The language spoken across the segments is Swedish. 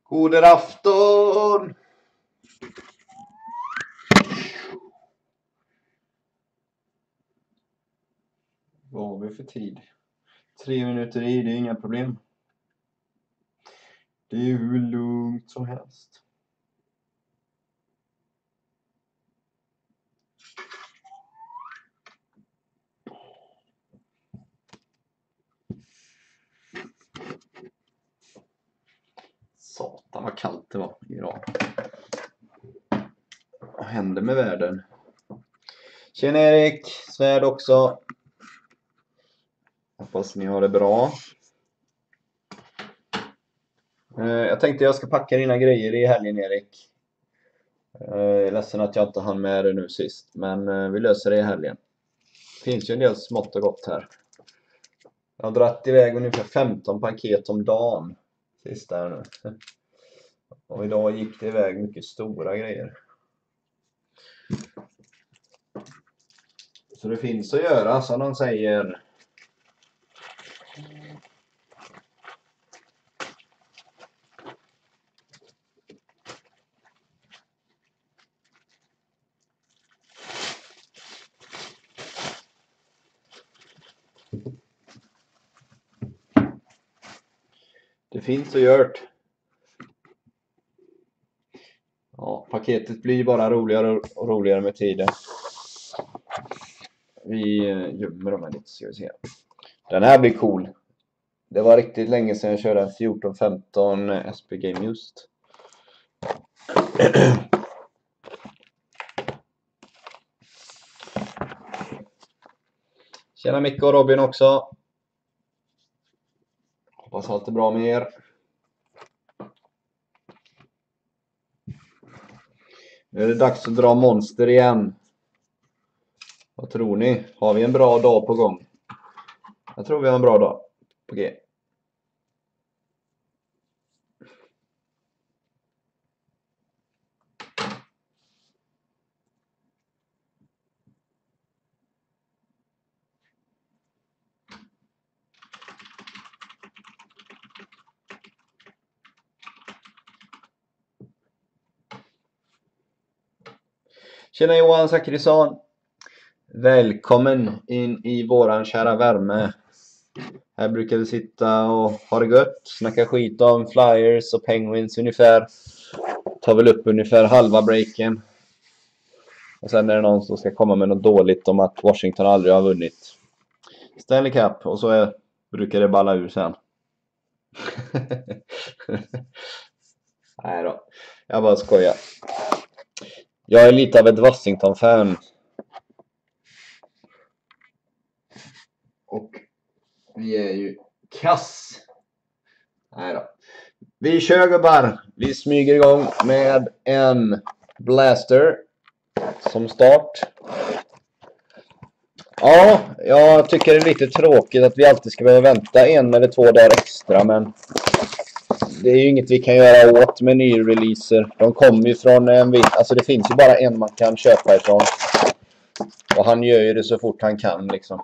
God afton! Vad har vi för tid? 3 minuter i, det är inga problem. Det är hur lugnt som helst. Satan vad kallt det var idag. Vad händer med världen? Tjena Erik, Svärd också. Hoppas ni har det bra. Jag tänkte jag ska packa dina grejer i helgen Erik. Jag är ledsen att jag inte hann med det nu sist. Men vi löser det i helgen. Det finns ju en del smått och gott här. Jag har dratt iväg ungefär 15 paket om dagen. Sist där nu. Och idag gick det iväg mycket stora grejer. Så det finns att göra som de säger. Det finns att göra. Ja, paketet blir bara roligare och roligare med tiden. Vi gömmer dem här lite, ska vi se. Den här blir cool. Det var riktigt länge sedan jag körde en 1415 SP Game just. Tjena Micke och Robin också. Hoppas allt är bra med er. Nu är det dags att dra monster igen. Vad tror ni? Har vi en bra dag på gång? Jag tror vi har en bra dag på G. Tjena Johan Zachrisson. Välkommen in i våran kära värme. Här brukar vi sitta och ha det gött. Snacka skit om Flyers och Penguins ungefär. Tar väl upp ungefär halva breaken. Och sen är det någon som ska komma med något dåligt om att Washington aldrig har vunnit Stanley Cup. Och så brukar det balla ur sen. Nej då. Jag bara skojar. Jag är lite av ett Washington-fan. Och vi är ju kass. Nej då. Vi kör gubbar. Vi smyger igång med en blaster som start. Ja, jag tycker det är lite tråkigt att vi alltid ska behöva vänta 1 eller 2 dagar extra. Men det är ju inget vi kan göra åt med nyreleaser. De kommer ju från en viss... Alltså det finns ju bara en man kan köpa ifrån. Och han gör ju det så fort han kan liksom.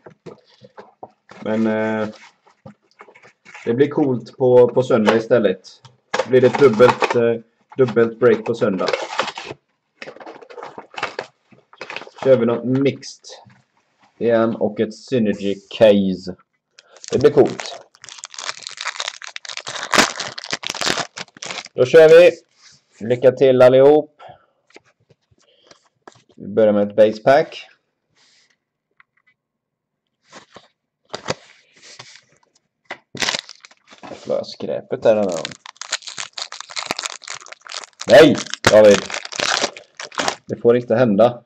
Men det blir coolt på söndag istället. Det blir ett dubbelt break på söndag. Kör vi något mixed igen och ett synergy case. Det blir coolt. Då kör vi. Lycka till allihop. Vi börjar med ett base pack. Vad skräpet är den här? Nej, David. Det får inte hända.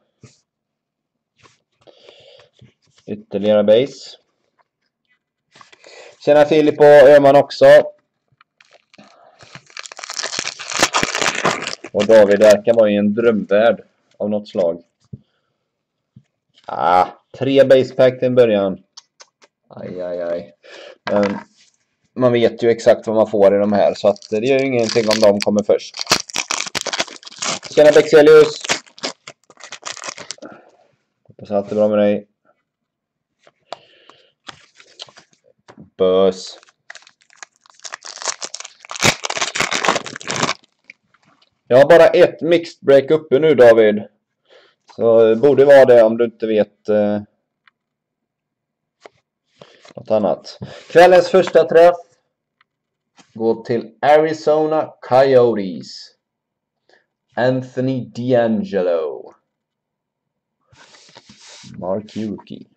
Ytterligare base. Tjena Filip och Öman också. Och David verkar vara i en drömvärld av något slag. 3 basepack till en början. Aj. Men man vet ju exakt vad man får i de här. Så att det gör ju ingenting om de kommer först. Tjena Bexelius. Hoppas allt är bra med dig. Bös. Jag har bara ett mixed break uppe nu, David. Så det borde vara det om du inte vet något annat. Kvällens första träff går till Arizona Coyotes. Anthony D'Angelo. Mark Yuki.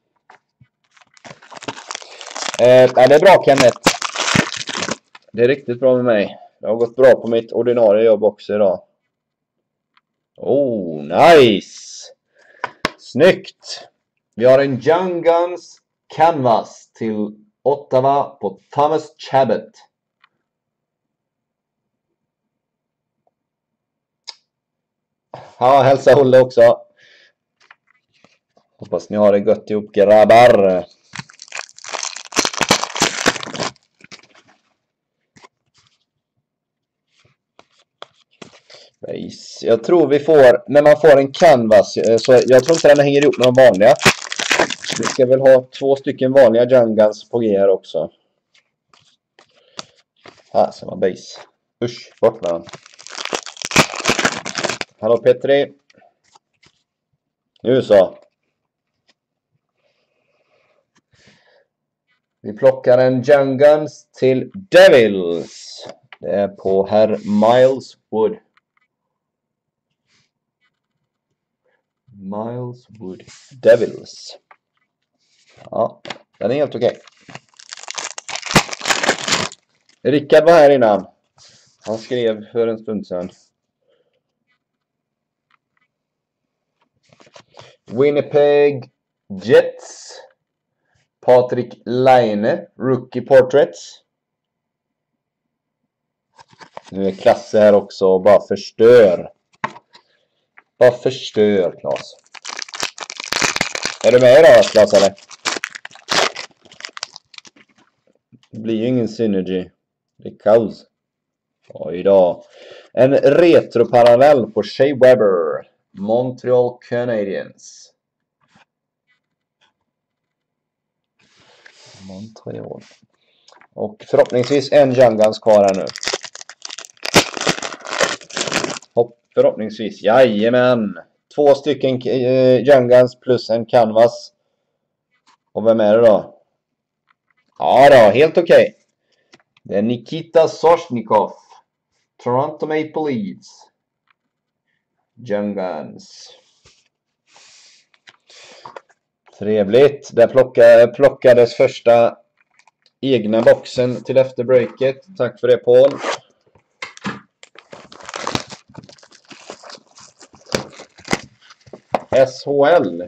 Det är bra, Kenneth. Det är riktigt bra med mig. Det har gått bra på mitt ordinarie jobb också idag. Oh, nice! Snyggt! Vi har en Young Guns Canvas till Ottawa på Thomas Chabot. Ja, hälsa Olle också. Hoppas ni har det gött ihop, grabbar. Jag tror vi får, när man får en canvas, så jag tror inte den hänger ihop med de vanliga. Vi ska väl ha 2 stycken vanliga Jungans på G här också. Här ser man base. Usch, bort med den. Hallå Petri. Nu så. Vi plockar en Jungans till Devils. Det är på herr Miles Wood. Miles Wood Devils. Ja, den är helt okej. Rickard var här innan. Han skrev för en stund sedan. Winnipeg Jets. Patrik Laine. Rookie Portraits. Nu är Klasse här också och bara förstör. Bara förstör, Klas. Är du med idag, Klas, eller? Det blir ju ingen synergy. Det är kaos. Oj då. En retroparallell på Shea Weber. Montreal Canadiens. Montreal. Och förhoppningsvis en Jungans kvar här nu. Förhoppningsvis. Jajamän. 2 stycken Jungans plus en canvas. Och vem är det då? Ja då, helt okej. Det är Nikita Soshnikov. Toronto Maple Leafs. Jungans. Trevligt. Där plockades första egna boxen till efter breaket. Tack för det, Paul. SHL.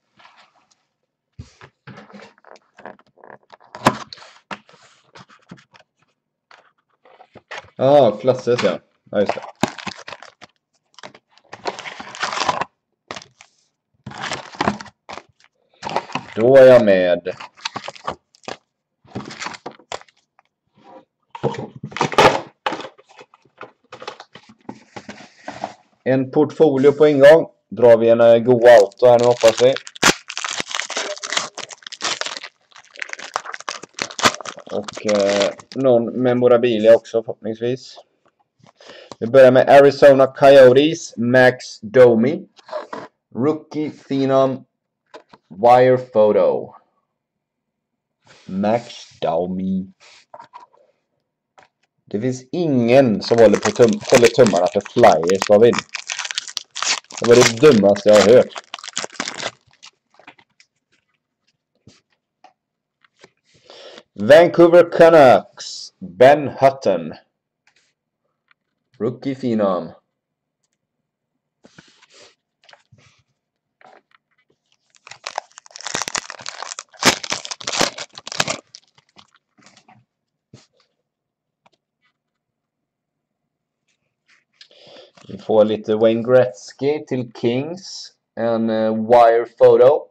Ja, Klasses, ja. Ja, just det. Då är jag med. En portfolio på ingång. Drar vi en god auto här nu, hoppas vi. Och någon memorabilia också förhoppningsvis. Vi börjar med Arizona Coyotes. Max Domi. Rookie Phenom. Wire Photo. Max Domi. Det finns ingen som håller tummarna för Flyers, David. Det var det dummaste jag har hört. Vancouver Canucks. Ben Hutton. Rookie Phenom. Vi får lite Wayne Gretzky till Kings. En Wire Photo.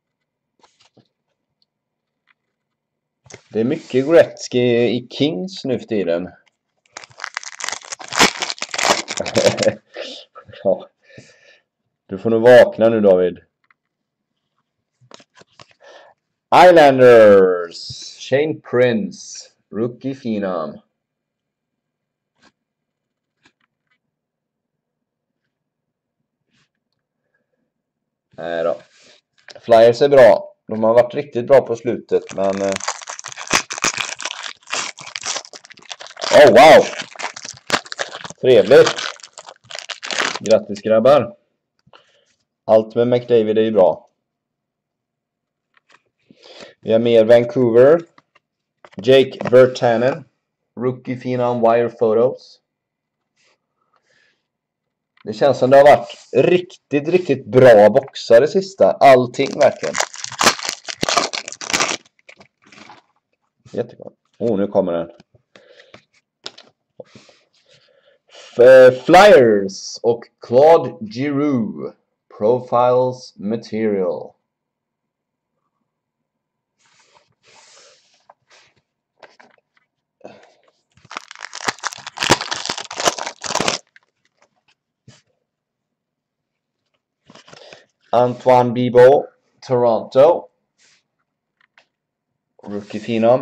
Det är mycket Gretzky i Kings nu för tiden. Ja. Du får nog vakna nu, David. Islanders. Shane Prince. Rookie Phenom. Nej då. Flyers är bra. De har varit riktigt bra på slutet, men... Oh, wow! Trevligt! Grattis grabbar! Allt med McDavid är ju bra. Vi har mer Vancouver. Jake Virtanen. Rookie Phenom Wire Photos. Det känns som det har varit riktigt bra boxar det sista. Allting verkligen. Jättegott. Nu kommer den. Flyers och Claude Giroux. Profiles Material. Antoine Bibeau, Toronto. Rookie Phenom.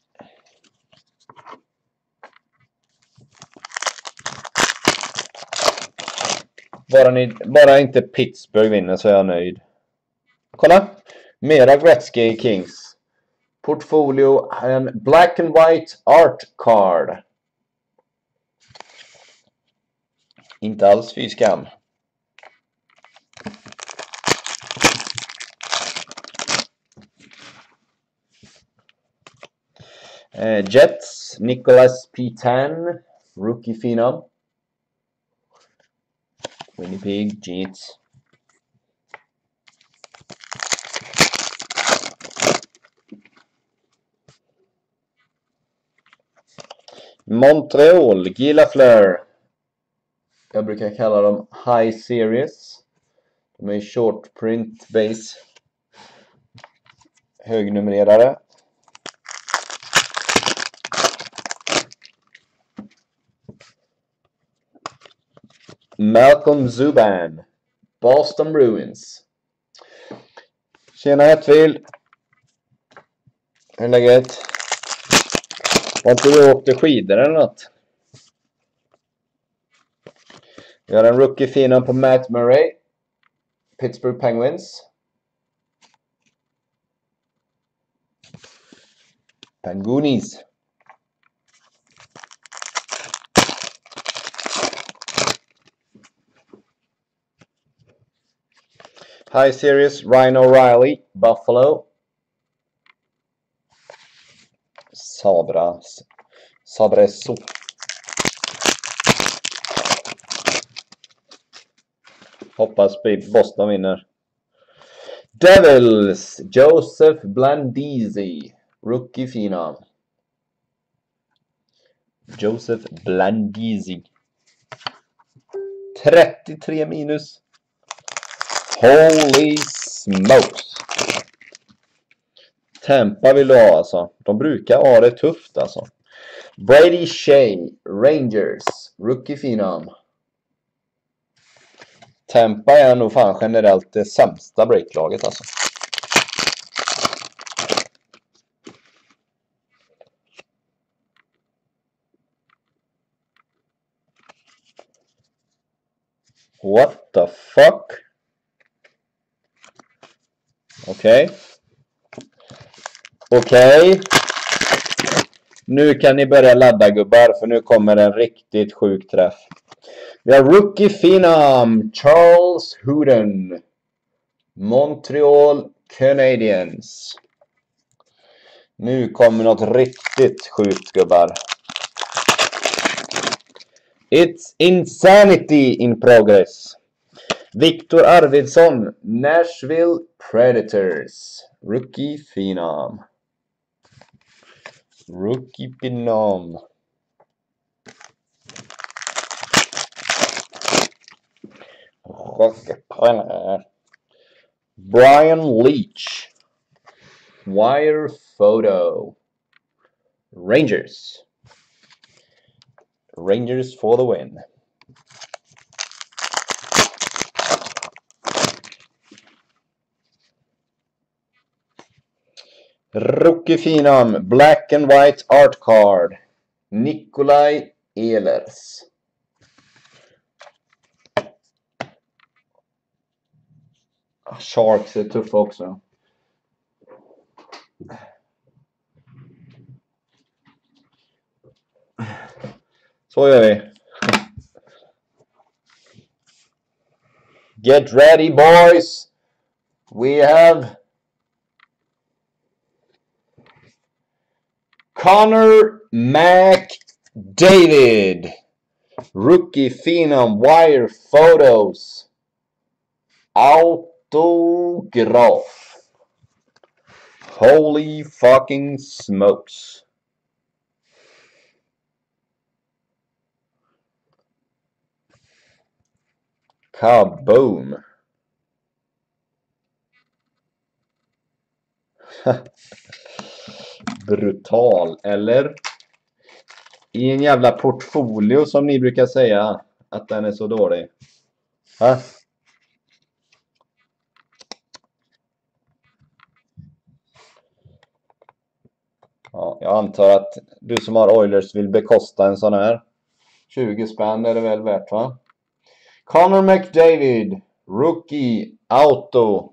Bara inte Pittsburgh vinner så är jag nöjd. Kolla! Mera Gretzky Kings. Portfolio, en black and white art card. Inte alls fy skam. Jets, Nicholas P10, Rookie Phenom. Winnipeg Jets. Montreal, Guy Lafleur. Jag brukar kalla dem High Series. De är short print base. Högnumrerade. Malcolm Subban, Boston Bruins. Tjena Hetfield. Hur är läget? Var inte du åkte skidor eller något? Vi har en rookie Phenom på Matt Murray. Pittsburgh Penguins. Penguins. High Series, Ryan O'Reilly, Buffalo. Sabresso. Hoppas Boston vinner. Devils, Joseph Blandisi, Rookie Phenom. Joseph Blandisi. 33 minus. Holy smokes. Tampa vill du ha alltså. De brukar ha det tufft alltså. Brady Shea, Rangers, Rookie Phenom. Tampa är nog fan generellt det sämsta breaklaget alltså. What the fuck? Okej. Nu kan ni börja ladda gubbar, för nu kommer en riktigt sjuk träff. Vi har Rookie Phenom, Charles Hooden, Montreal Canadiens. Nu kommer något riktigt sjukt gubbar. It's insanity in progress. Victor Arvidsson, Nashville Predators, Rookie Phenom. Rookie Phenom. Brian Leach, Wire Photo, Rangers. Rangers for the win. Rookie Phenom, black and white art card, Nikolaj Ehlers. Sharks är tuffa också. Så gör vi. Get ready, boys. We have Connor McDavid. Rookie Phenom Wire Photos. Autograph. Holy fucking smokes. Kaboom. Brutal, eller? I en jävla portfolio som ni brukar säga att den är så dålig. Ha? Ja, jag antar att du som har Oilers vill bekosta en sån här. 20 spänn är det väl värt, va? Connor McDavid. Rookie Auto.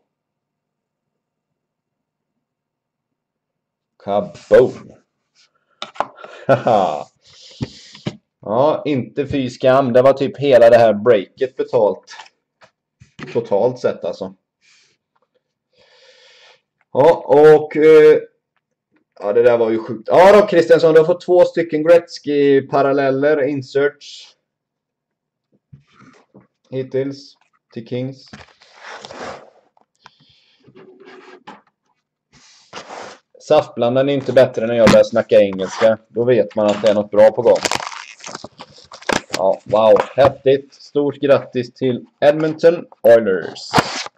Kaboom. Ja, inte fy skam. Det var typ hela det här breaket betalt. Totalt sett alltså. Ja, och... ja, det där var ju sjukt. Ja då, Kristiansson, du har fått 2 stycken Gretzky-paralleller, inserts. Hittills till Kings. Saftblandaren är inte bättre när jag börjar snacka engelska. Då vet man att det är något bra på gång. Ja, wow. Häftigt. Stort grattis till Edmonton Oilers.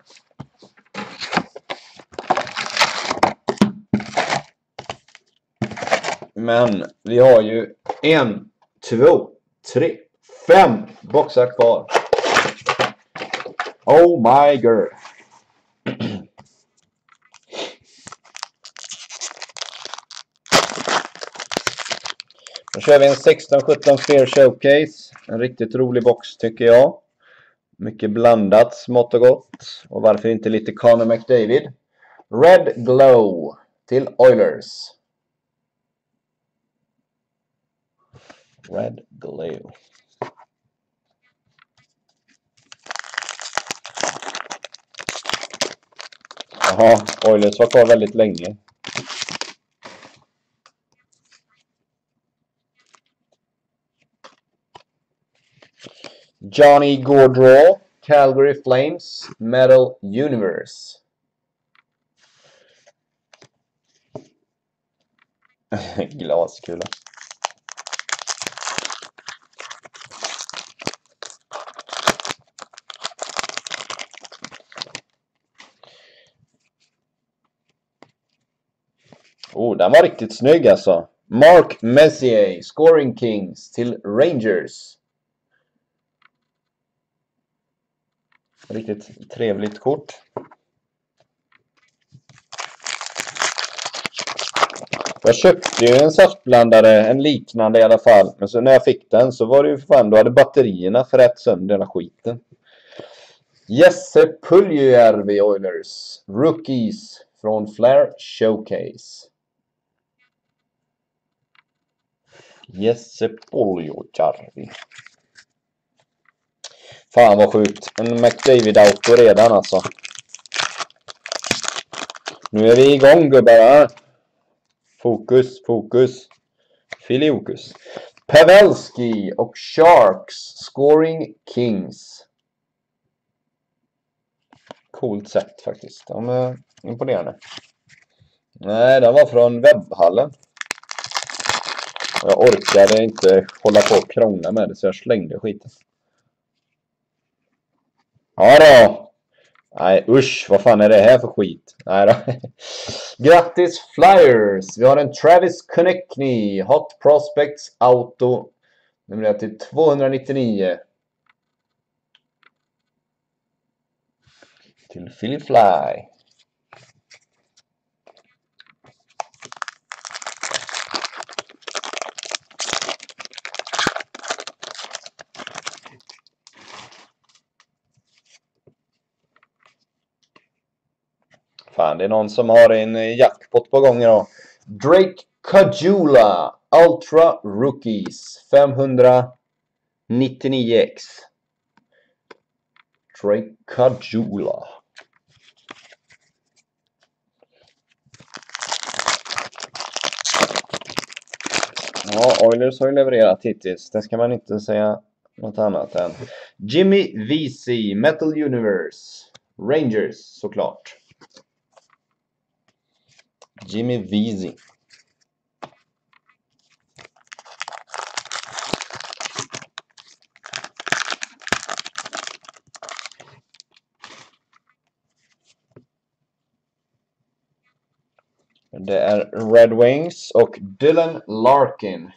Men vi har ju 1, 2, 3, 5 boxar kvar. Oh my god. Då kör vi en 16-17 Sphere Showcase. En riktigt rolig box tycker jag. Mycket blandat, smått och gott. Och varför inte lite Connor McDavid. Red Glow till Oilers. Red Glow. Jaha, Oilers var kvar väldigt länge. Johnny Gaudreau, Calgary Flames, Metal Universe. Glaskula. Oh, den var riktigt snygg alltså. Mark Messier, Scoring Kings till Rangers. Riktigt trevligt kort. Jag köpte ju en saftblandare, en liknande i alla fall. Men så när jag fick den så var det ju fan, då hade batterierna förrätt sönder den här skiten. Jesse Puljujärvi Oilers. Rookies från Flair Showcase. Jesse Puljujärvi. Fan vad sjukt. En McDavid-auto redan alltså. Nu är vi igång gubbar. Fokus, fokus. Filiokus. Pavelski och Sharks. Scoring Kings. Coolt sätt faktiskt. De är imponerande. Nej, det var från webbhallen. Jag orkade inte hålla på och krångla med det så jag slängde skiten. Ja då. Nej, usch. Vad fan är det här för skit? Nej då. Grattis Flyers. Vi har en Travis Konechny. Hot Prospects Auto. Nummer till 299. Till Philly Fly. fan, det är någon som har en jackpot på gång idag. Drake Caggiula Ultra Rookies 599x. Drake Caggiula. Ja, Oilers har ju levererat hittills. Det ska man inte säga något annat än. Jimmy Vesey, Metal Universe. Rangers, såklart. Jimmy Vesey. Det är Red Wings och Dylan Larkin.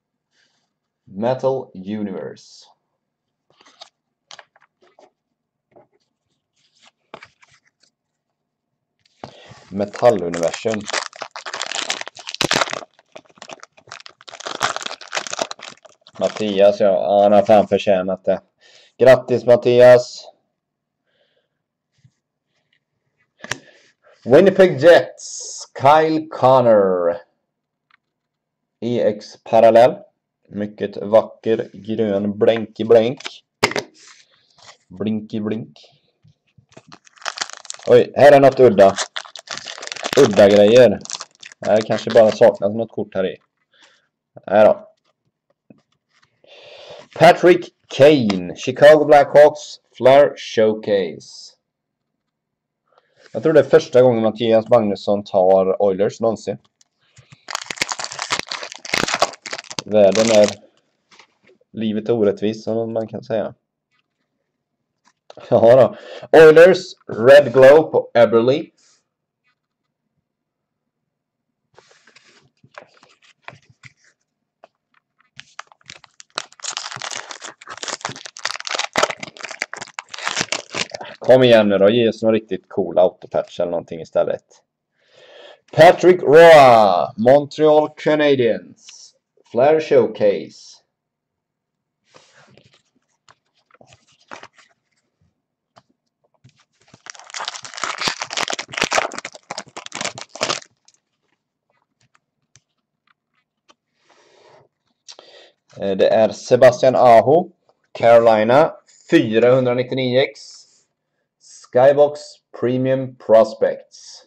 Metal Universe. Metalluniversum. Mattias, ja, han har fan förtjänat det. Grattis Mattias. Winnipeg Jets. Kyle Connor. EX parallell. Mycket vacker grön blänk i blänk. Blink i blink. Oj, här är något udda. Udda grejer. Här kanske bara saknas något kort här i. Här då. Patrick Kane. Chicago Blackhawks. Flair Showcase. Jag tror det är första gången Mattias Magnusson tar Oilers någonsin. Världen är livet orättvist som man kan säga. Ja då. Oilers Red Glow på Eberly. Kom igen nu då, ge oss någon riktigt cool autopatch eller någonting istället. Patrick Roy, Montreal Canadiens. Flair Showcase. Det är Sebastian Aho, Carolina, 499x. Skybox Premium Prospects.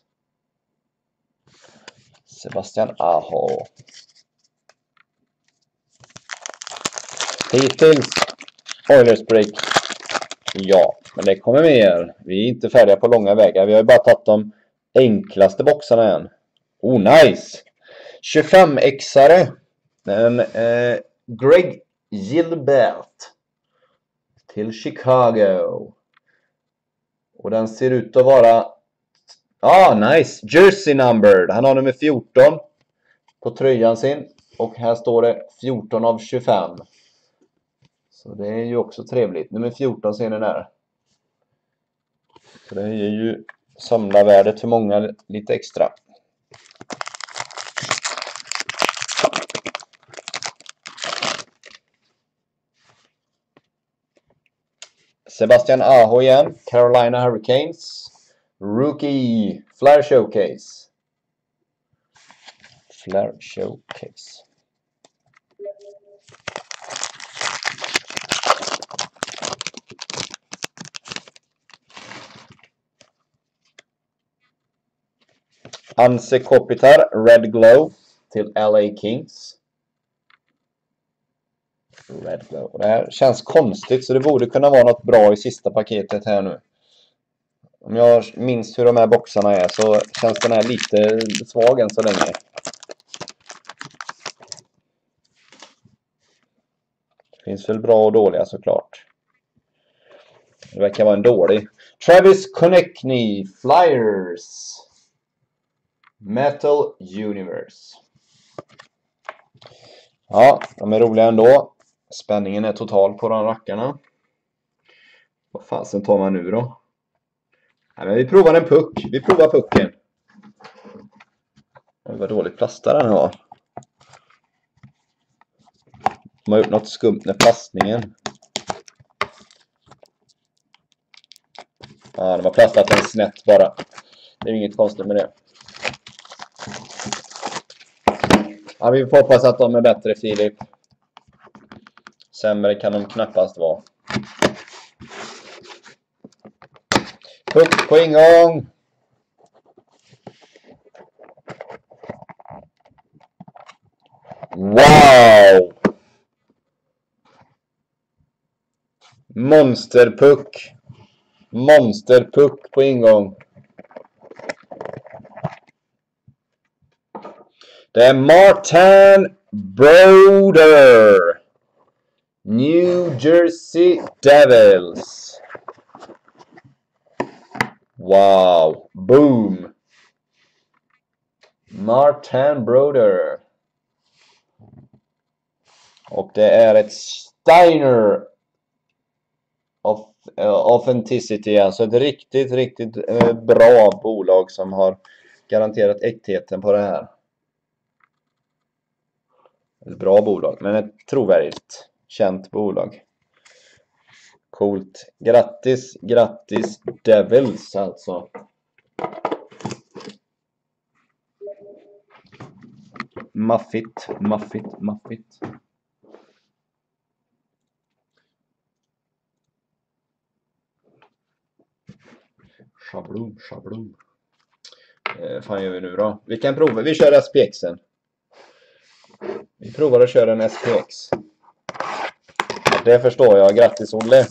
Sebastian Aho. Hittills Oilers break. Ja, men det kommer mer. Vi är inte färdiga på långa vägar. Vi har ju bara tagit de enklaste boxarna än. Oh, nice! 25xare. En Greg Gilbert. Till Chicago. Och den ser ut att vara... nice! Jersey numbered. Han har nummer 14 på tröjan sin. Och här står det 14 av 25. Så det är ju också trevligt. Nummer 14 ser ni där. Så det är ju samlarvärdet för många lite extra. Sebastian Aho igen. Carolina Hurricanes. Rookie. Flair Showcase. Flair Showcase. Anse Kopitar. Red Glow. Till LA Kings. Red Glow. Det här känns konstigt så det borde kunna vara något bra i sista paketet här nu. Om jag minns hur de här boxarna är så känns den här lite svag än så länge. Det finns väl bra och dåliga såklart. Det verkar vara en dålig. Travis Konechny, Flyers. Metal Universe. Ja, de är roliga ändå. Spänningen är total på de rackarna. Vad fasen tar man nu då? Nej, men vi provar en puck. Vi provar pucken. Vad dåligt plastad den har. De har gjort något skumt med plastningen. Ja, de har plastat den snett bara. Det är inget konstigt med det. Ja, vi får hoppas att de är bättre, Filip. Sämre kan de knappast vara. Puck på ingång. Wow! Monsterpuck. Monsterpuck på ingång. Det är Martin Brodeur. New Jersey Devils. Wow. Boom. Martin Brodeur. Och det är ett Steiner of Authenticity. Alltså ett riktigt bra bolag som har garanterat äktheten på det här. Ett bra bolag, men ett trovärdigt, känt bolag. Coolt. Grattis Devils alltså. Maffigt. Schablon. Fan gör vi nu då? Vi kan prova, vi kör SPXen. Vi provar att köra en SPX. Det förstår jag. Grattis Olle.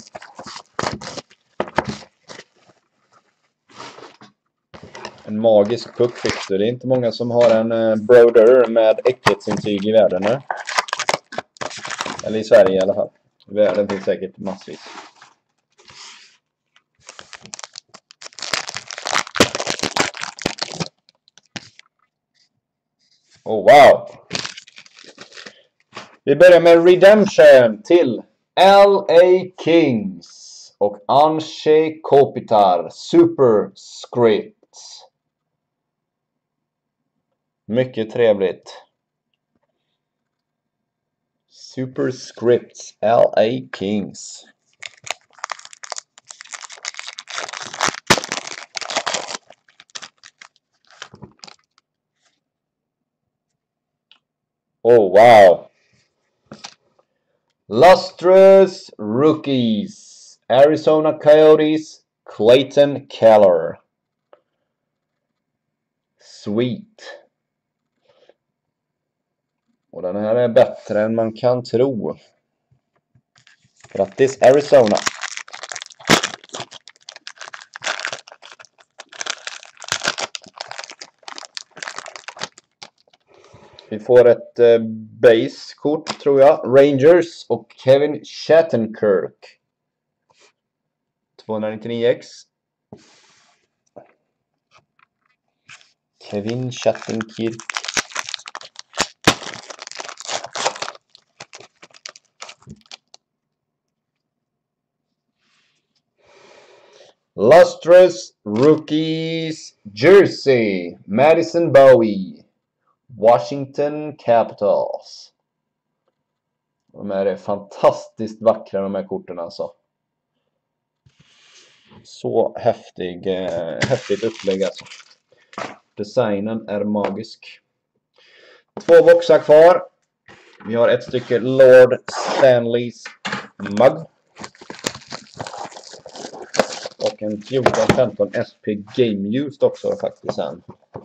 En magisk puck fick du. Det är inte många som har en Brodeur med äktighetsintyg i världen. Ne? Eller i Sverige i alla fall. I världen finns säkert massvis. Oh wow! Vi börjar med Redemption till LA Kings och Anze Kopitar Superscripts. Mycket trevligt. Superscripts LA Kings. Oh wow! Lustrous Rookies. Arizona Coyotes. Clayton Keller. Sweet. Och den här är bättre än man kan tro. Grattis Arizona. Vi får ett base-kort tror jag. Rangers och Kevin Shattenkirk. 299x. Kevin Shattenkirk. Lustrous Rookies Jersey. Madison Bowie. Washington Capitals. De är fantastiskt vackra de här korten alltså. Så häftigt upplägg alltså. Designen är magisk. 2 boxar kvar. Vi har ett stycke Lord Stanleys mugg. Och en 1415 SP Game Used också faktiskt sen.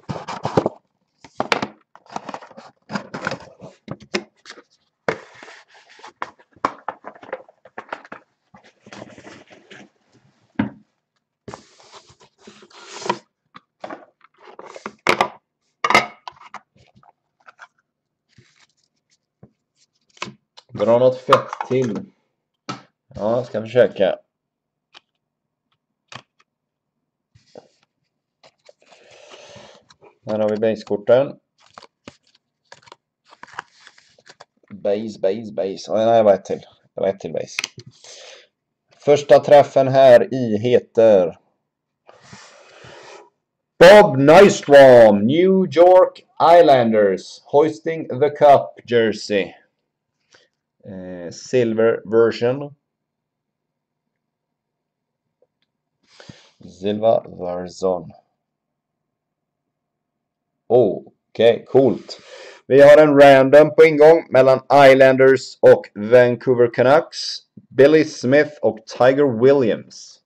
Dra något fett till. Ja, ska försöka. Här har vi basekorten. Base. Ja, det var ett till. Det var ett till base. Första träffen här i heter Bob Nystrom, New York Islanders, hoisting the cup jersey. Silver version. Silva Verzon. Okej, coolt. Vi har en random på ingång mellan Islanders och Vancouver Canucks. Billy Smith och Tiger Williams.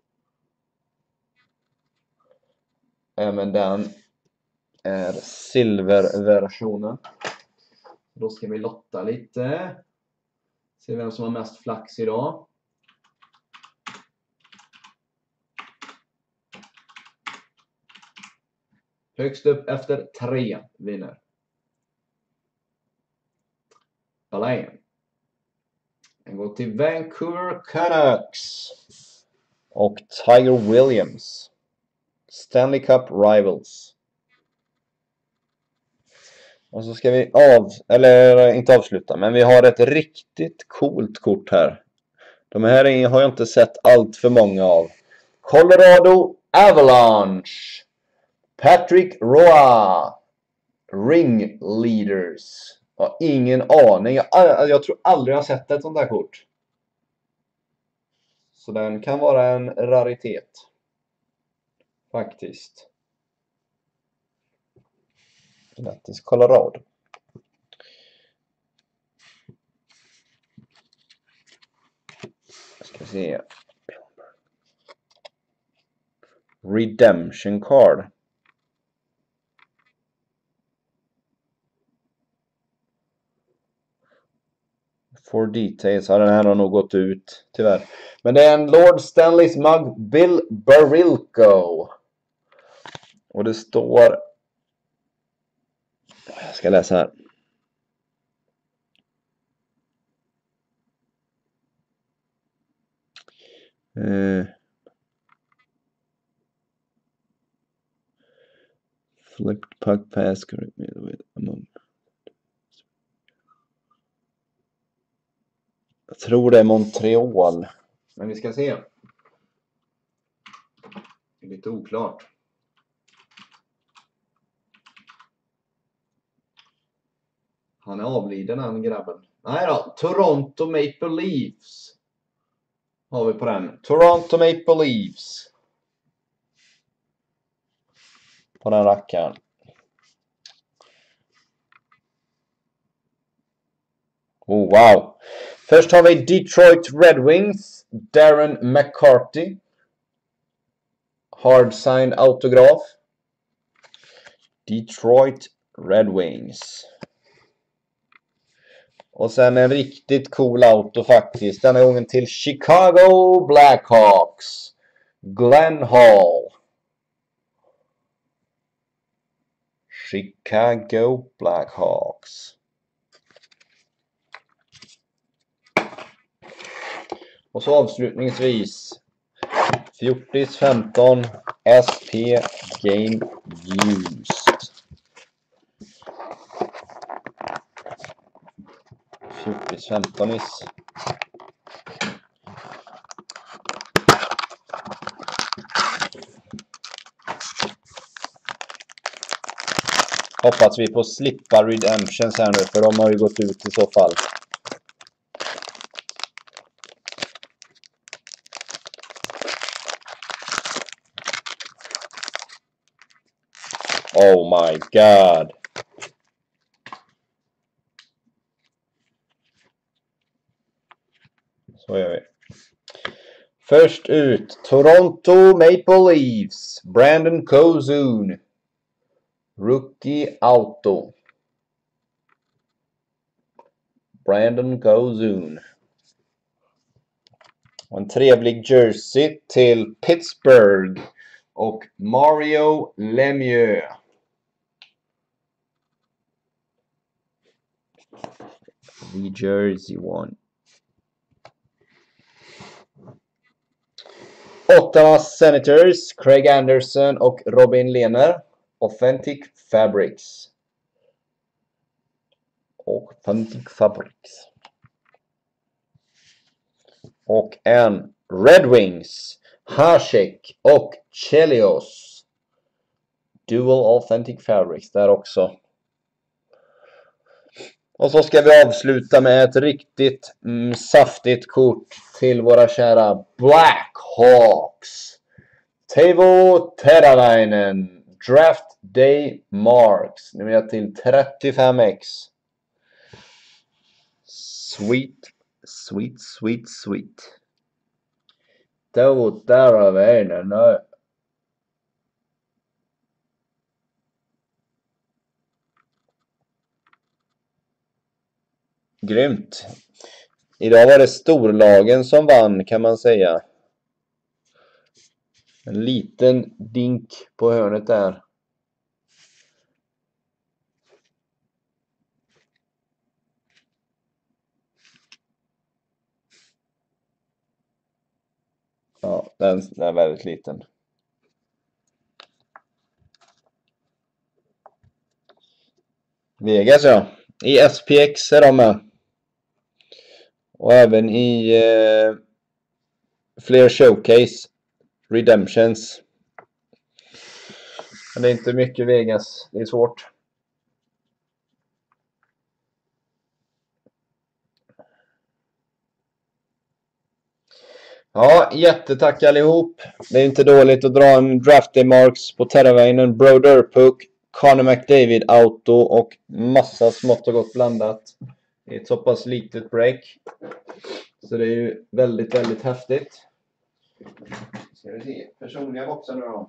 Även den är silverversionen. Då ska vi lotta lite. Se vem som har mest flax idag. Högst upp efter 3 vinner. Balain. Den går till Vancouver Canucks. Och Tiger Williams. Stanley Cup Rivals. Och så ska vi inte avsluta, men vi har ett riktigt coolt kort här. De här har jag inte sett allt för många av. Colorado Avalanche. Patrick Roy. Ringleaders. Jag har ingen aning. Jag tror aldrig jag har sett ett sånt där kort. Så den kan vara en raritet. Faktiskt. Grattis Colorado. Ska se. Redemption card. For details. Ja, den här har nog gått ut, tyvärr. Men det är en Lord Stanley's mug, Bill Barilko. Och det står... Jag ska läsa här. Flipped puck pass. Jag tror det är Montreal. Men vi ska se. Det är lite oklart. Han är avliden, den grabben. Nej då, Toronto Maple Leafs. Har vi på den. Toronto Maple Leafs. På den rackaren. Oh, wow. Först har vi Detroit Red Wings. Darren McCarty. Hard signed autograf. Detroit Red Wings. Och sen en riktigt cool auto faktiskt. Denna gången till Chicago Blackhawks. Glenn Hall. Chicago Blackhawks. Och så avslutningsvis 14-15 SP Game Used. 14-15 is. Hoppas vi på slippa redemptions här nu, för de har ju gått ut i så fall. Oh my god. Så gör vi. Först ut. Toronto Maple Leafs. Brandon Kozun. Rookie auto. Brandon Kozun. Och en trevlig jersey till Pittsburgh. Och Mario Lemieux. The jersey one. Ottawa Senators, Craig Anderson och Robin Lehner. Authentic Fabrics. Authentic Fabrics. Och en Red Wings, Hasek och Chelios. Dual Authentic Fabrics där också. Och så ska vi avsluta med ett riktigt saftigt kort till våra kära Blackhawks. Teuvo Teravainen. Draft Day Marks. Nummer till 35x. Sweet. Då där har vi den nu. Grymt. Idag var det storlagen som vann, kan man säga. En liten dink på hörnet där. Ja, den är väldigt liten. Vegas, ja. I SPX är de med. Och även i fler showcase redemptions. Men det är inte mycket Vegas. Det är svårt. Ja, jättetack allihop. Det är inte dåligt att dra en Draft Day Marks på Terravainen, Broder Puck, Connor McDavid Auto och massa smått och gott blandat. Det är ett så pass litet break. Så det är ju väldigt, väldigt häftigt. Ska vi se, personliga boxar nu då.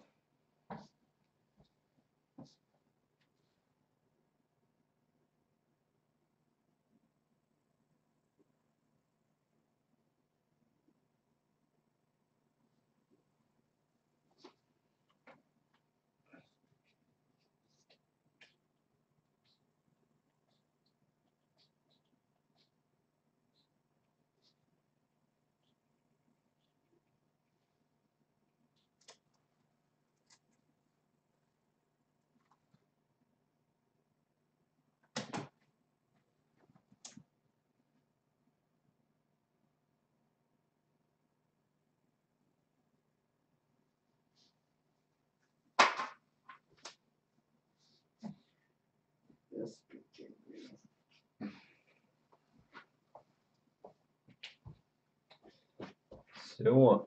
Så.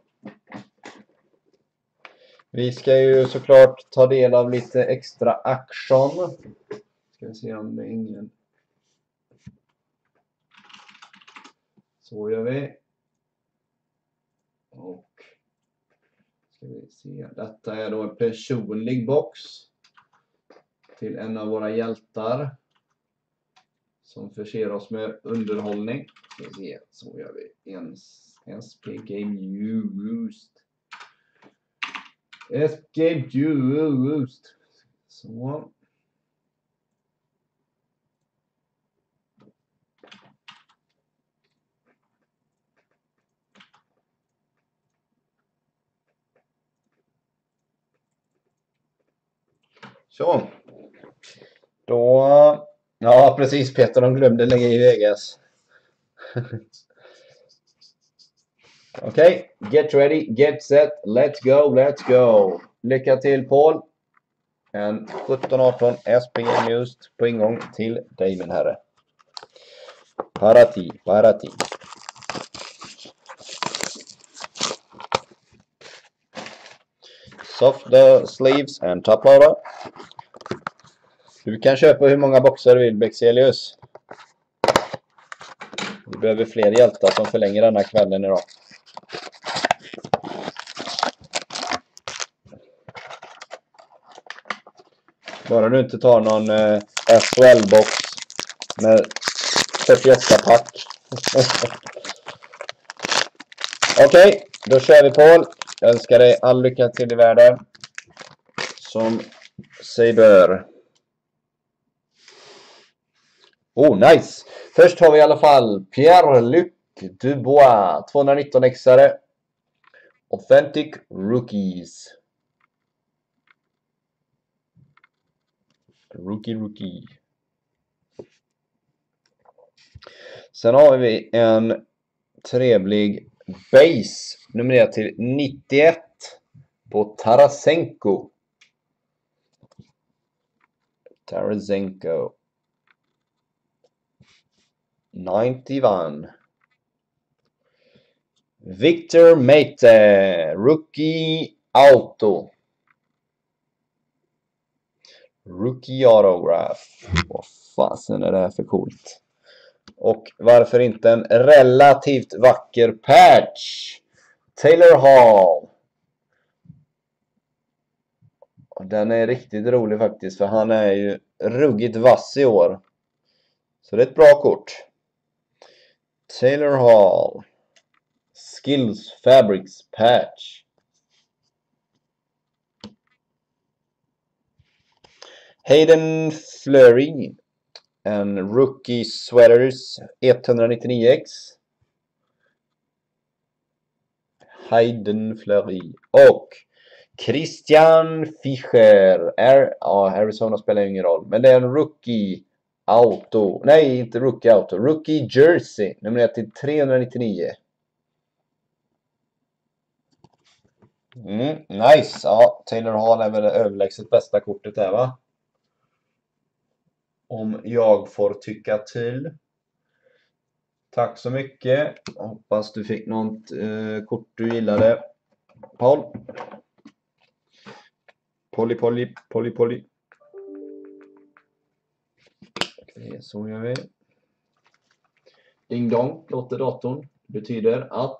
Vi ska ju såklart ta del av lite extra action. Ska vi se om det är ingen. Så gör vi. Och ska vi se. Detta är då en personlig box till en av våra hjältar som förser oss med underhållning. Ska vi se. Så gör vi. En SP Game Used. Escape Used. Så. Så. Då. Ja, precis Peter. De glömde lägga i Vegas. Okej. Get ready. Get set. Let's go. Let's go. Lycka till Paul. En 17-18 SPG just på ingång till dig min herre. Parati. Soft the sleeves and top loader. Du kan köpa hur många boxar du vill, Bexelius. Vi behöver fler hjältar som förlänger denna kvällen idag. Bara du inte tar någon SHL-box med 48-pack. Okej, då kör vi Paul. Jag önskar dig all lycka till i världen. Som sig bör. Oh, nice! Först har vi i alla fall Pierre-Luc Dubois. 219-exare. Authentic Rookies. Rookie. Sen har vi en trevlig base. Nummer till 91 på Tarasenko. 91. Victor Mete. Rookie Auto. Rookie autograph. Vad fasen är det här för coolt? Och varför inte en relativt vacker patch? Taylor Hall. Den är riktigt rolig faktiskt, för han är ju ruggigt vass i år. Så det är ett bra kort. Taylor Hall. Skills Fabrics patch. Hayden Fleury. En Rookie Sweaters 199x. Hayden Fleury. Och Christian Fischer. Arizona spelar ingen roll. Men det är en Rookie Auto. Nej, inte Rookie Auto. Rookie Jersey. Nummer till 399. Nice. Ja, Taylor Hall är väl det överlägset bästa kortet där, va? Om jag får tycka till. Tack så mycket. Hoppas du fick något kort du gillade. Paul. Polly. Okej, så gör vi. Ding dong låter datorn. Betyder att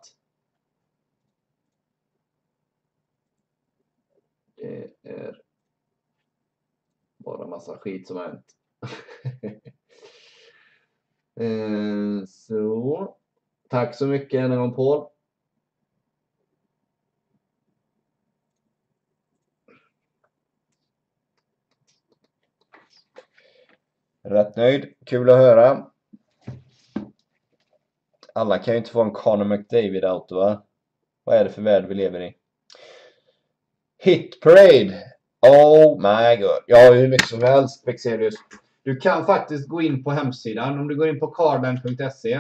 det är bara massa skit som har hänt. Så. Tack så mycket än en gång, Paul. Rätt nöjd. Kul att höra. Alla kan ju inte få en Conor McDavid-auto, va? Vad är det för värld vi lever i? Hit Parade. Oh my god. Ja, hur mycket som helst, Bexelius. Du kan faktiskt gå in på hemsidan. Om du går in på cardland.se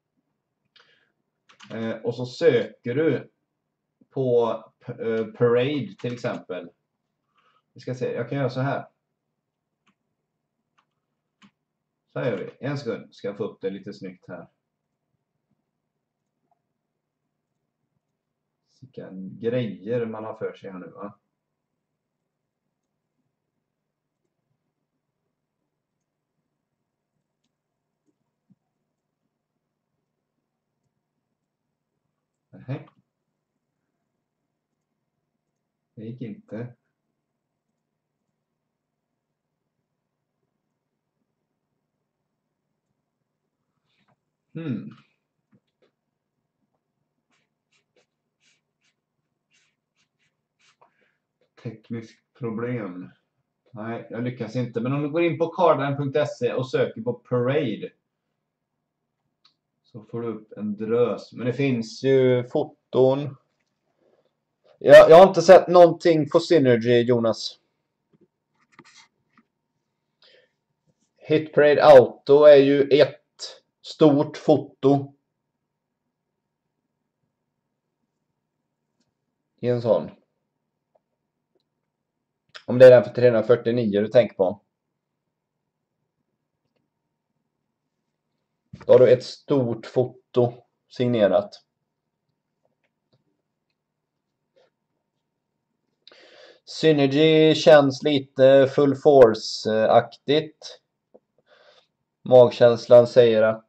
och så söker du på Parade till exempel. Vi ska se, jag kan göra så här. Så här gör vi. En sekund ska jag få upp det lite snyggt här. Vilka grejer man har för sig här nu, va? Nej. Det gick inte. Tekniskt problem. Nej, jag lyckas inte. Men om du går in på cardline.se och söker på Parade så får du upp en drös. Men det finns ju foton. Jag har inte sett någonting på Synergy, Jonas. Hit Parade Auto är ju ett stort foto. I en sån. Om det är den för 349 du tänker på. Då har du ett stort foto signerat. Synergy känns lite full force-aktigt. Magkänslan säger att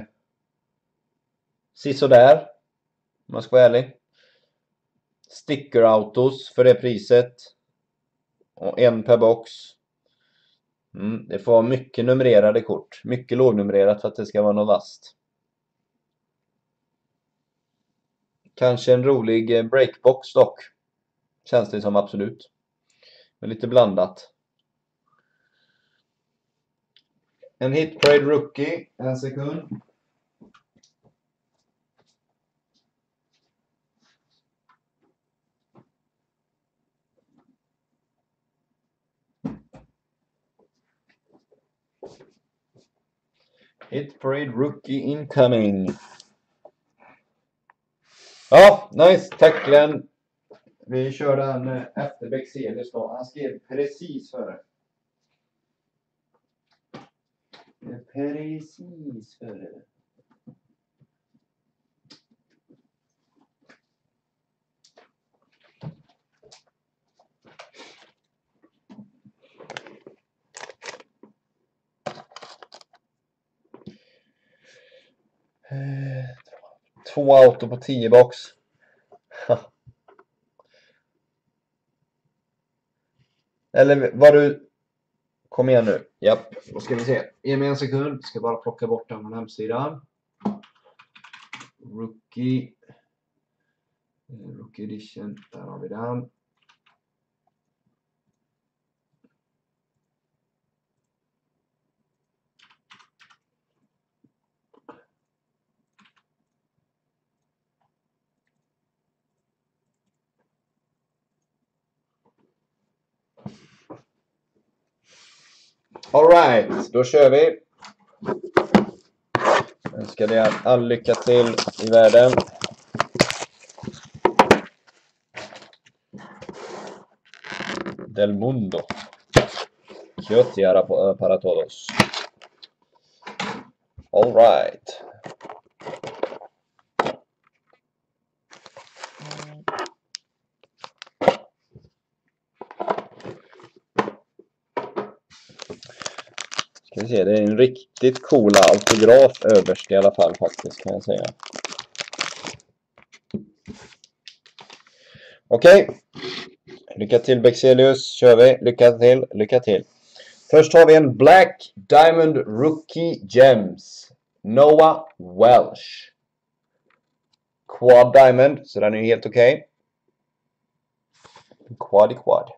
sisådär, om man ska vara ärlig. Sticker-autos för det priset. Och en per box. Det får vara mycket numrerade kort. Mycket lågnumrerat för att det ska vara något vast. Kanske en rolig breakbox dock. Känns det som absolut. Men lite blandat. En Hit Parade Rookie. En sekund. Hit Parade Rookie incoming. Ja, nice. Tack Glenn. Vi kör den efter Bexelius då. Han skrev precis före. Precis före. 2 auto på 10 box. Eller var du... Kom igen nu. Japp, då ska vi se. Ge mig en sekund. Ska bara plocka bort den från hemsidan. Rookie edition. Där har vi den. All right, då kör vi. Jag önskar dig all lycka till i världen. Del mundo. Kyotiara para todos. All right. Ska vi se, det är en riktigt coola autograf överst i alla fall faktiskt, kan jag säga. Okej. Lycka till Bexelius, kör vi. Lycka till. Först har vi en Black Diamond Rookie Gems. Noah Welsh. Quad Diamond, så den är helt okej. Quad.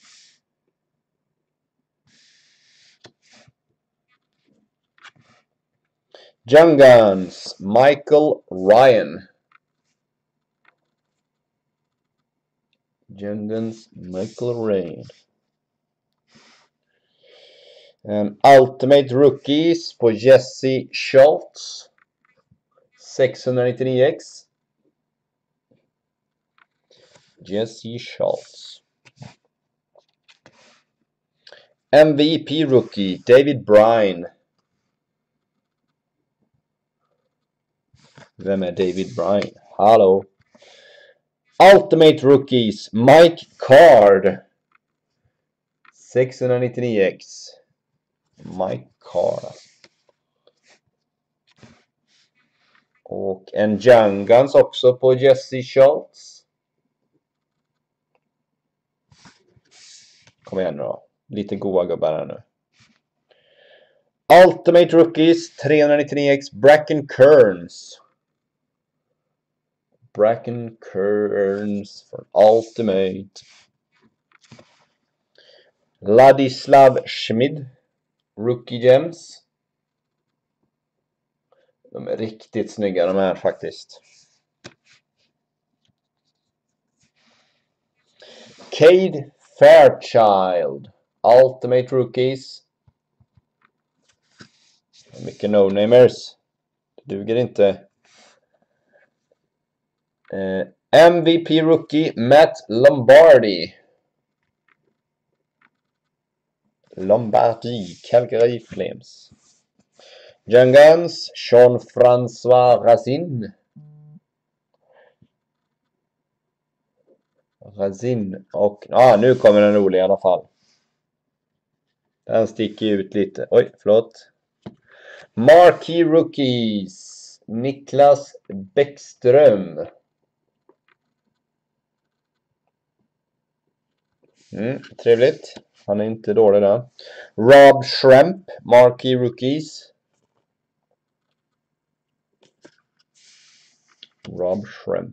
Young Guns, Michael Ryan. Young Guns, Michael Ryan. Ultimate Rookies på Jesse Schultz. 699x. Jesse Schultz. MVP Rookie, David Bryan. Vem är David Bryan? Hallå. Ultimate Rookies, Mike Card. 699x. Mike Card. Och en Young Guns också på Jesse Schultz. Kom igen nu då. Lite goa gubbar här nu. Ultimate Rookies, 399x, Bracken Kearns. Bracken Kearns för Ultimate. Ladislav Schmid, Rookie Gems. De är riktigt snygga de här faktiskt. Cade Fairchild, Ultimate Rookies. Mycket no-namers. Det duger inte. MVP Rookie, Matt Lombardi. Calgary Flames. Young Guns, Jean-François Racine. Och nu kommer den roliga i alla fall. Den sticker ut lite. Oj, förlåt. Marquee Rookies, Niklas Bäckström. Trevligt. Han är inte dålig där. Rob Schremp, Marquee Rookies. Rob Schremp.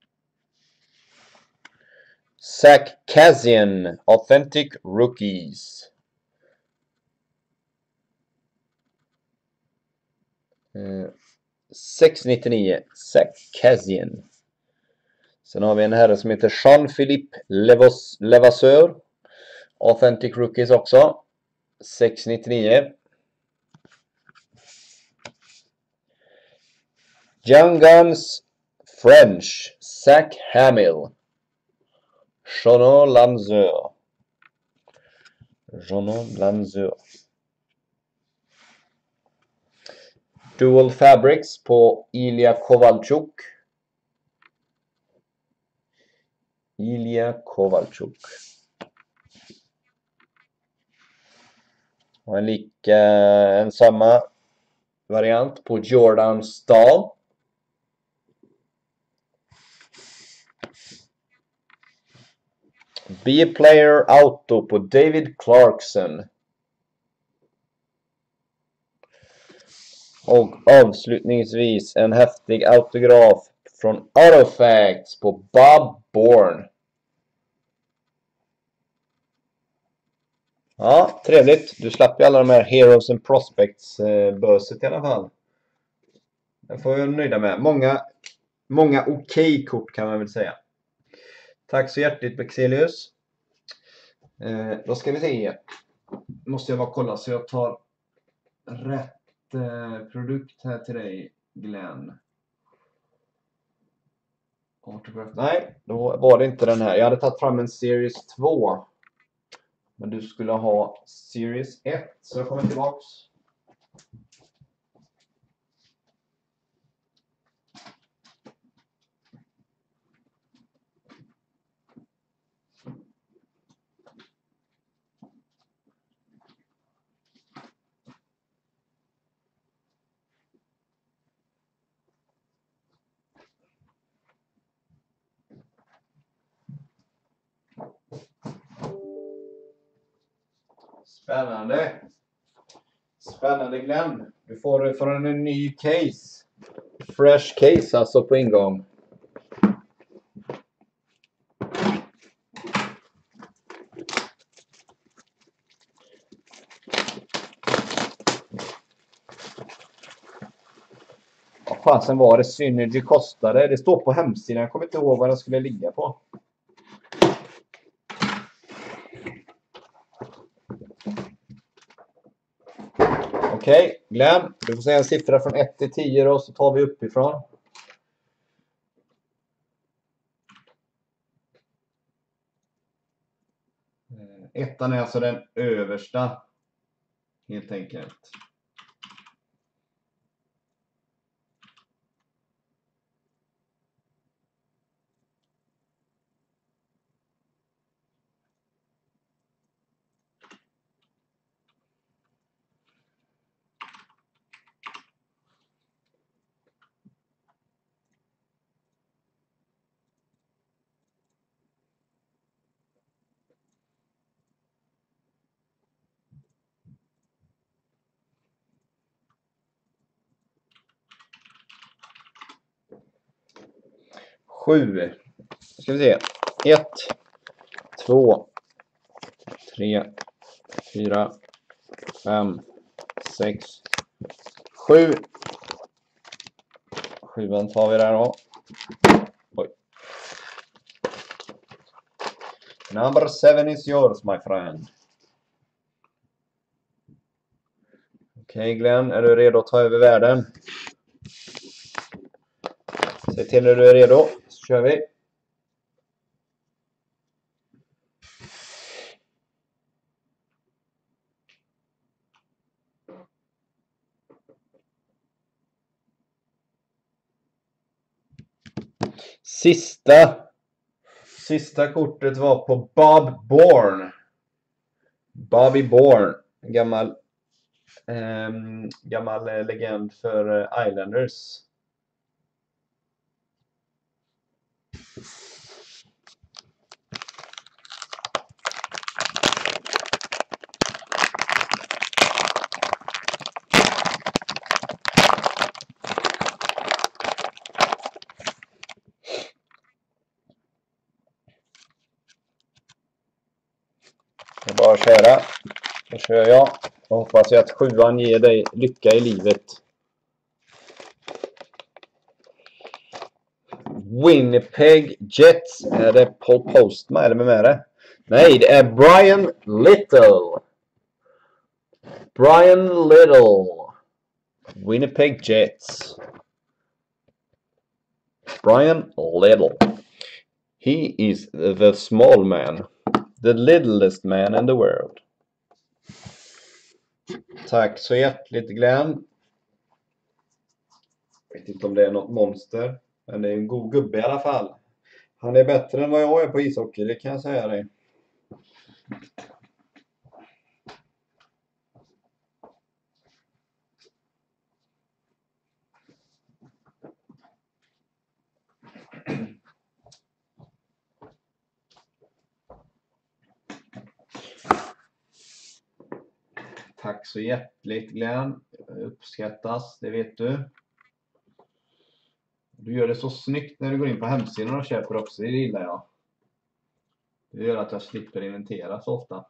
Zach Kassian, Authentic Rookies. Mm. 699, Zach Kassian. Sen har vi en herre som heter Jean-Philippe Levasseur. Authentic Rookies också. 699. Young Guns French, Zach Hamill. Jono Lanzeur. Dual Fabrics på Ilya Kovalchuk. Och en samma variant på Jordan Stahl. B-player auto på David Clarkson. Och avslutningsvis en häftig autograf från Autofacts på Bob Bourne. Ja, trevligt. Du slapp ju alla de här Heroes and Prospects böset i alla fall. Det får vi nöjda med. Många okej kort kan man väl säga. Tack så hjärtligt Bexelius. Då ska vi se. Måste jag bara kolla så jag tar rätt produkt här till dig, Glenn. Nej, då var det inte den här. Jag hade tagit fram en Series 2. Men du skulle ha Series 1. Så jag kommer tillbaks. Spännande Glenn. Du får från en ny case. Fresh case alltså på ingång. Vad fasen var det Synergy kostade? Det står på hemsidan. Jag kommer inte ihåg vad den skulle ligga på. Okej, Glenn. Du får säga en siffra från 1 till 10 då, så tar vi uppifrån. Ettan är alltså den översta. Helt enkelt. Sju. Ska vi se. 1, 2, 3, 4, 5, 6, 7. 7 tar vi där då. Oj. Number 7 is yours, my friend. Okej, Glenn, är du redo att ta över världen? Se till när du är redo, så kör vi. Sista kortet var på Bob Bourne. Bobby Bourne. Gammal legend för Islanders. Det är bara att köra. Då kör jag. Och hoppas jag att 7an ger dig lycka i livet. Winnipeg Jets. Är det Paul Postma eller vem är det? Nej, det är Brian Little. Brian Little. Winnipeg Jets. Brian Little. He is the small man. The littlest man in the world. Tack så hjärtligt Glenn. Jag vet inte om det är något monster. Men det är en god gubbe i alla fall. Han är bättre än vad jag är på ishockey, det kan jag säga dig. Tack så hjärtligt Glenn. Uppskattas, det vet du. Du gör det så snyggt när du går in på hemsidan och köper också, det gillar jag. Det gör att jag slipper inventera så ofta.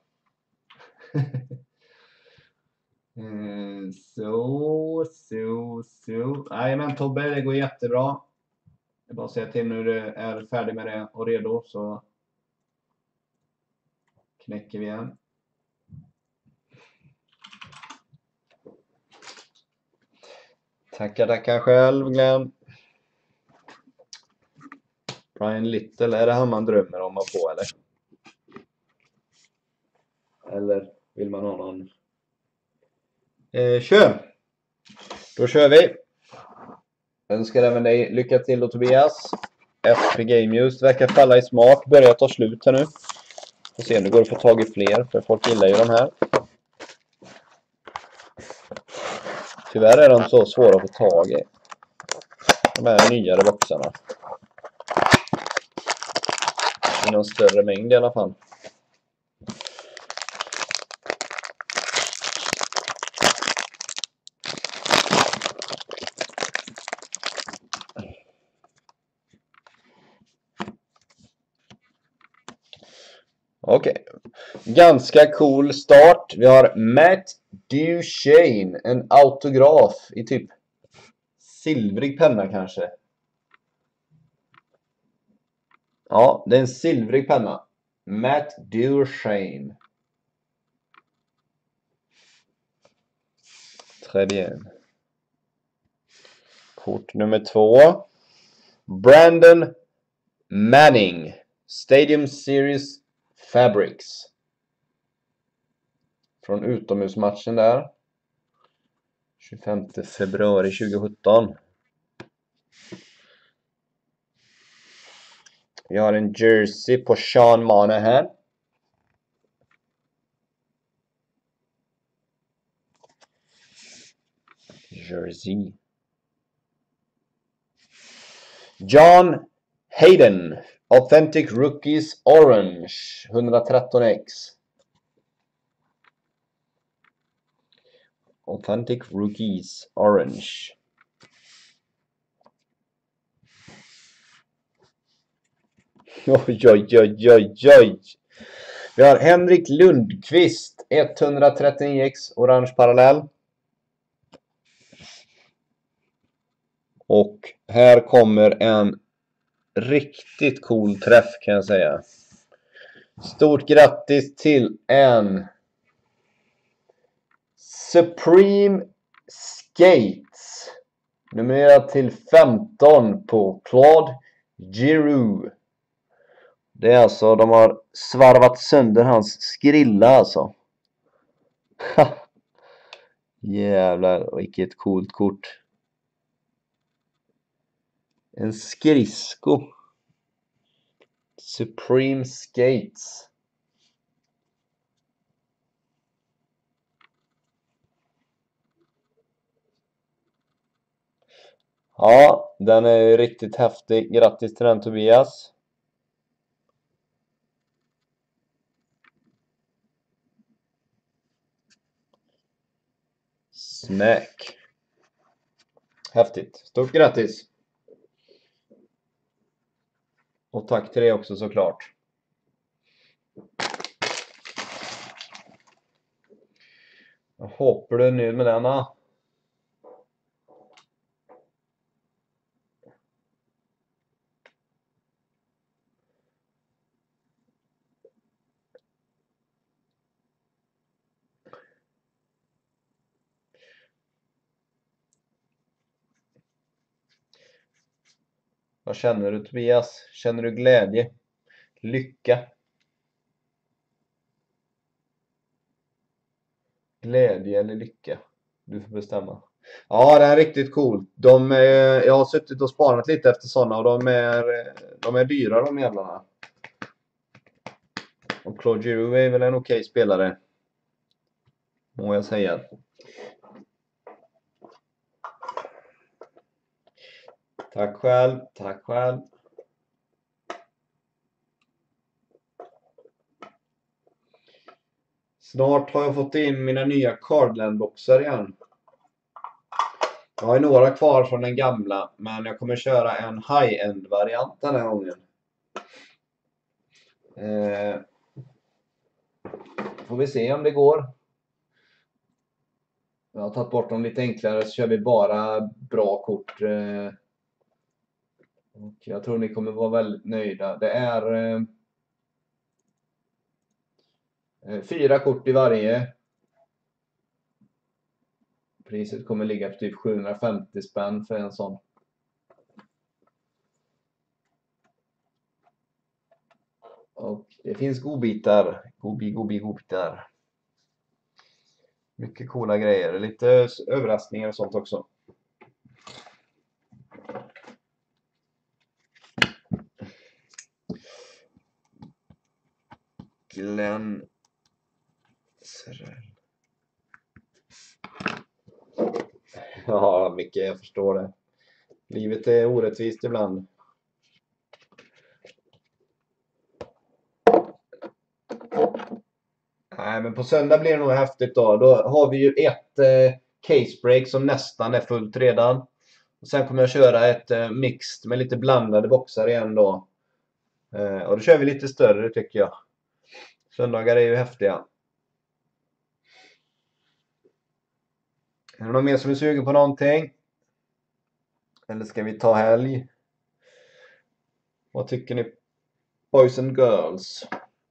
Så. Nej men Tobbe, det går jättebra. Jag bara säga till när du är färdig med det och redo så knäcker vi igen. Tackar själv Glenn. Brian Little, är det han man drömmer om att få eller? Eller vill man ha någon? Kör! Då kör vi! Önskar även dig lycka till då Tobias. FP Game Just verkar falla i smak. Börjar ta slut här nu. Får se om det går att få tag i fler. För folk gillar ju de här. Tyvärr är de så svåra att få tag i. De här nyare boxarna. I någon större mängd i alla fall. Okej. Ganska cool start. Vi har Matt Duchene. En autograf i typ silvrig penna kanske. Ja, det är en silvrig penna. Matt Duchene. Très bien. Kort nummer 2. Brandon Manning. Stadium Series Fabrics. Från utomhusmatchen där. 25 februari 2017. Vi har en jersey på Sean Monahan. Jersey. John Hayden. Authentic Rookies Orange. 113x. Authentic Rookies Orange. Oj. Vi har Henrik Lundqvist. 139x orange parallell. Och här kommer en riktigt cool träff kan jag säga. Stort grattis till en Supreme Skates. Numera till 15 på Claude Giroux. Det är alltså, de har svarvat sönder hans skrilla alltså. Jävlar, vilket coolt kort. En skridsko. Supreme Skates. Ja, den är ju riktigt häftig. Grattis till den Tobias. Smack. Häftigt. Stort grattis. Och tack till dig också såklart. Jag hoppas du är nöjd med denna. Vad känner du Tobias? Känner du glädje? Lycka? Glädje eller lycka? Du får bestämma. Ja, det är riktigt cool. Jag har suttit och spanat lite efter sådana och de är dyra de jävlarna. Och Claude Giroux är väl en okej spelare. Må jag säga. Tack själv, tack själv. Snart har jag fått in mina nya Cardland-boxar igen. Jag har ju några kvar från den gamla, men jag kommer köra en high-end-variant den här gången. Får vi se om det går. Jag har tagit bort dem lite enklare, så kör vi bara bra kort. Och jag tror ni kommer vara väldigt nöjda. Det är 4 kort i varje. Priset kommer ligga på typ 750 spänn för en sån. Och det finns godbitar. Godbitar. Mycket coola grejer. Lite överraskningar och sånt också. Glenn Serrell. Ja, Micke, jag förstår det. Livet är orättvist ibland. Nej, men på söndag blir det nog häftigt då. Då har vi ju ett case break som nästan är fullt redan. Och sen kommer jag köra ett mixed med lite blandade boxar igen då. Och då kör vi lite större tycker jag. Söndagar är ju häftiga. Är det någon mer som är sugen på någonting? Eller ska vi ta helg? Vad tycker ni, boys and girls?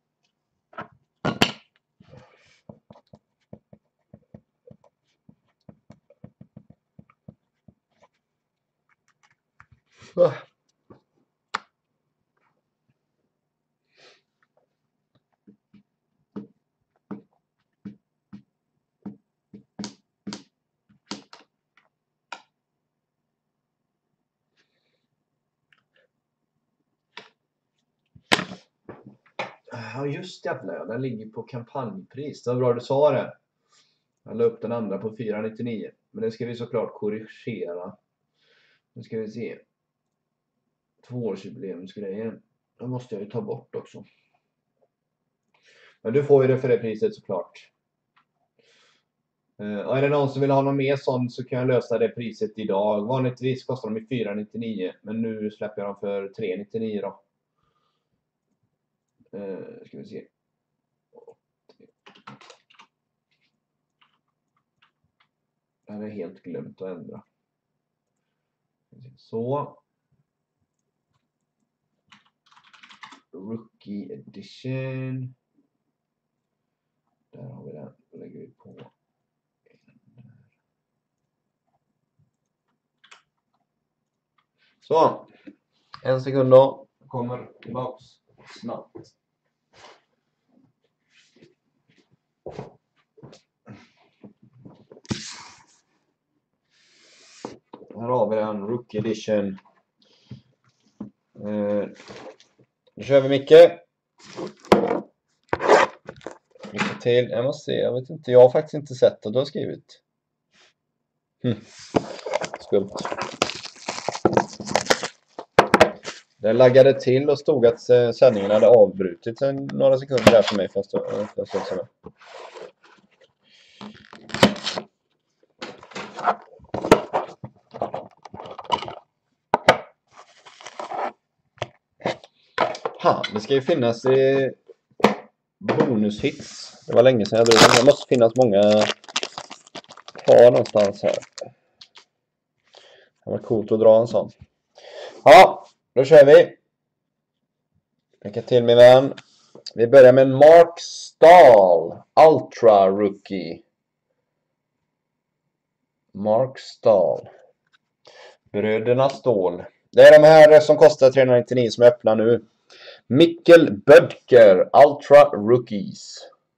Ja just jävlar, den ligger på kampanjpris. Det var bra du sa det. Jag la upp den andra på 499. Men det ska vi såklart korrigera. Nu ska vi se. 2-årsjubileumsgrejen. Den måste jag ju ta bort också. Men du får ju det för det priset såklart. Och är det någon som vill ha något mer sånt så kan jag lösa det priset idag. Vanligtvis kostar de 499. Men nu släpper jag dem för 399 då. Ska vi se. Det här är helt glömt att ändra. Så. Rookie edition. Där har vi den. Då lägger vi på. Så. En sekund då. Kommer tillbaks snabbt. Här har vi den, Rookie Edition. Nu kör vi Micke. Lycka till. Jag måste se, jag vet inte. Jag har faktiskt inte sett att du har skrivit. Skumt. Det laggade till och stod att sändningen hade avbrutit några sekunder där för mig för en stund sedan. Det ska ju finnas i bonushits. Det var länge sedan jag drog den. Det måste finnas många kvar någonstans här. Det var coolt att dra en sån. Ja, då kör vi. Lycka till min vän. Vi börjar med Mark Stahl. Ultra Rookie. Mark Stahl. Bröderna Stål. Det är de här som kostar 399 som jag öppnar nu. Mikkel Bödker, Ultra Rookies.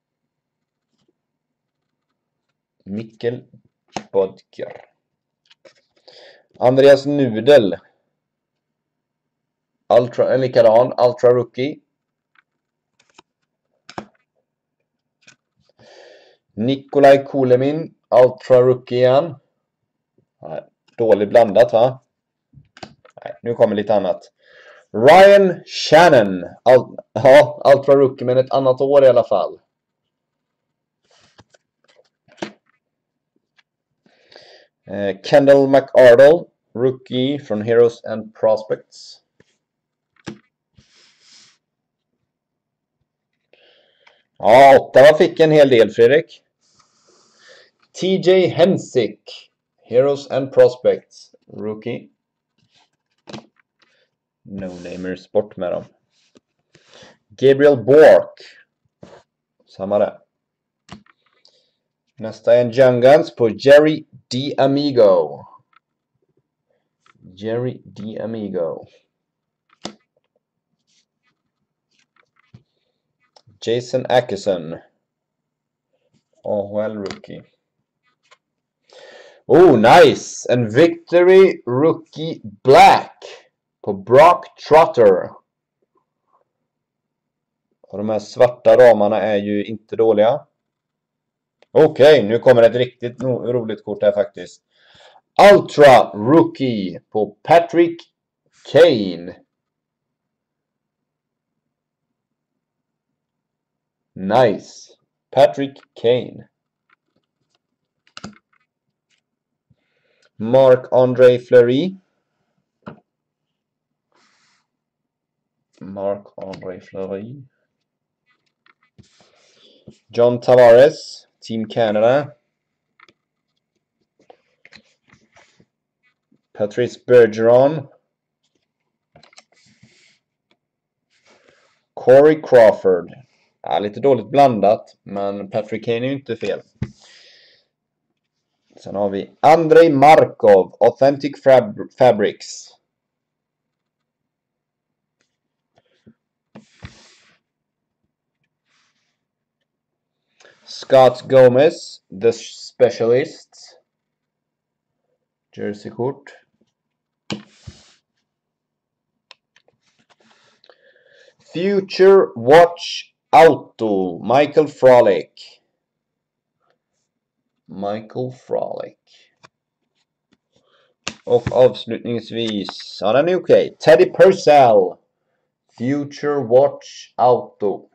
Mikkel Bödker. Andreas Nudel. En likadan, Ultra Rookie. Nikolaj Kulemin, Ultra Rookie igen. Dåligt blandat va? Nej, nu kommer lite annat. Ryan Shannon. Ultra Rookie men ett annat år i alla fall. Kendall McArdle, rookie från Heroes and Prospects. Ja, Ottawa fick en hel del, Fredrik. TJ Hensick, Heroes and Prospects, rookie. No-namer sport med dem. Gabriel Bork. Samma där. Nästa är en Young Guns på Jerry DiAmigo. Jerry DiAmigo. Jason Ackerson. AHL rookie. Oh, nice! En Victory Rookie Black på Brock Trotter. Och de här svarta ramarna är ju inte dåliga. Okej, nu kommer ett riktigt roligt kort här faktiskt. Ultra Rookie på Patrick Kane. Nice. Patrick Kane. Marc-Andre Fleury. Marc-Andre Fleury. John Tavares, Team Canada. Patrice Bergeron. Corey Crawford. Ja, lite dåligt blandat, men Patrick Kane är ju inte fel. Sen har vi Andrei Markov, Authentic Fabrics. Scott Gomez, The Specialist. Jersey-kort. Future Watch Auto, Michael Frolic. Michael Frolic. Och avslutningsvis, ja, den är okej. Teddy Purcell, Future Watch Auto.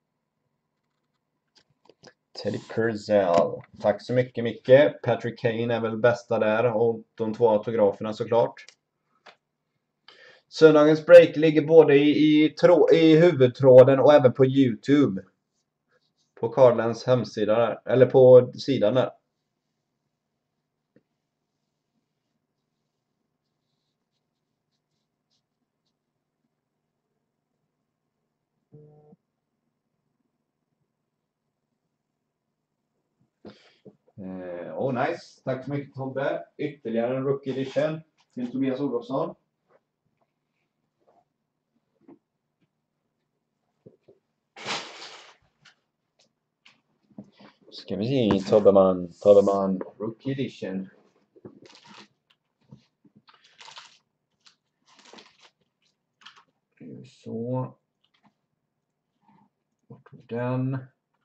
Teddy Purcell. Tack så mycket, Micke. Patrick Kane är väl bästa där, och de två autograferna såklart. Söndagens break ligger både i huvudtråden och även på YouTube. På Cardlands hemsida där, eller på sidan där. Nice. Tack så mycket, Tobbe. Ytterligare en rookie edition till Tobias Olofsson. Ska vi se, Tobbeman rookie edition. Så. Och den.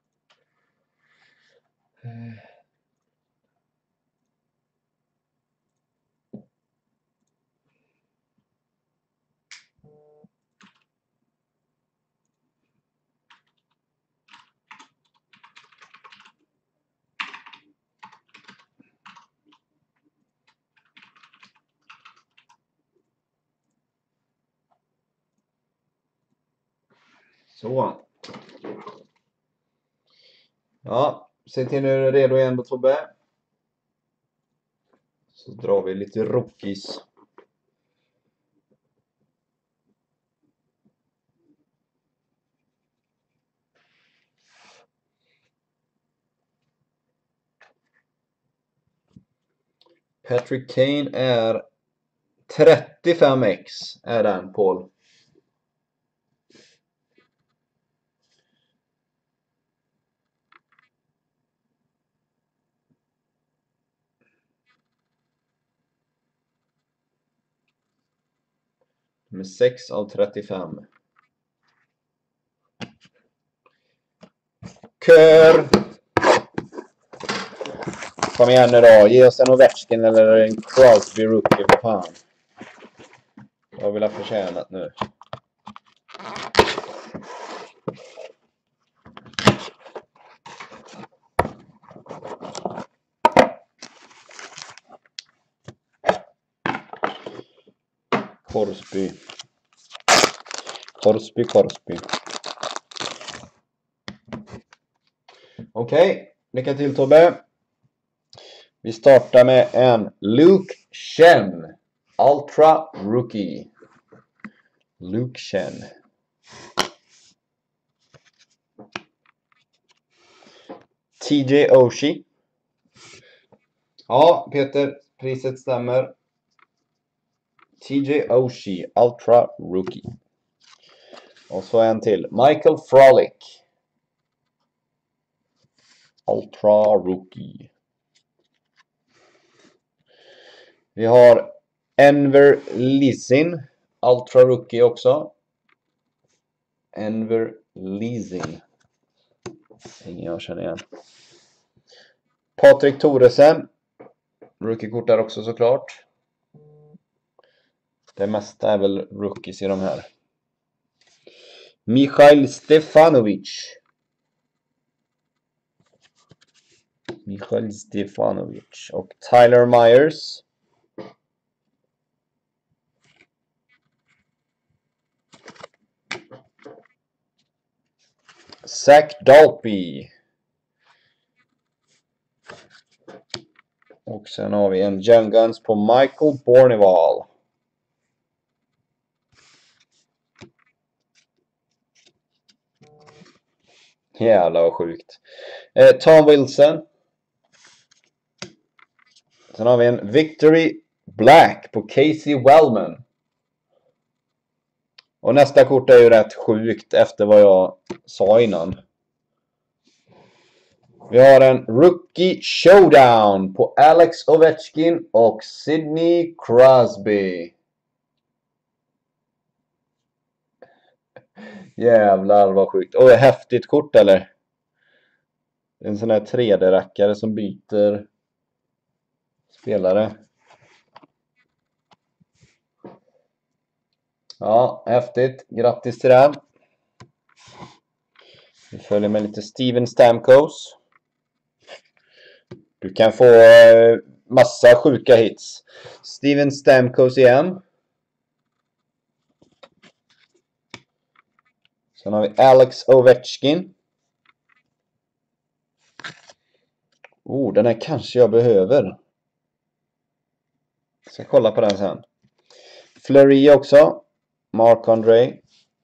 Så. Ja, se till nu är du redo igen då, Tobbe. Så drar vi lite rookies. Patrick Kane är 35x är den, Paul. Med 6 av 35. Kör! Kom igen nu då. Ge oss en Ovechkin eller en Crosby rookie, för fan. Jag vill ha förtjänat nu. Korsby. Okej, lycka till Tobbe. Vi startar med en Luke Chen. Ultra Rookie. Luke Chen. TJ Oshie. Ja, Peter, priset stämmer. TJ Oshie, Ultra Rookie. Och så en till. Michael Frolic. Ultra Rookie. Vi har Enver Lisin. Ultra Rookie också. Enver Lisin. Ingen jag känner igen. Patrik Thoresen. Rookie-kort där också såklart. Det mesta är väl rookies i de här. Mikhail Stefanovic. Och Tyler Myers. Zach Dalby. Och sen har vi en Young Guns på Michael Borneval. Jävlar vad sjukt. Tom Wilson. Sen har vi en Victory Black på Casey Wellman. Och nästa kort är ju rätt sjukt efter vad jag sa innan. Vi har en Rookie Showdown på Alex Ovechkin och Sidney Crosby. Jävlar vad sjukt. Oj, häftigt kort eller? En sån här 3D-rackare som byter spelare. Ja, häftigt. Grattis till den. Vi följer med lite Steven Stamkos. Du kan få massa sjuka hits. Steven Stamkos igen. Sen har vi Alex Ovechkin. Den här kanske jag behöver. Ska kolla på den sen. Fleury också. Marc-André.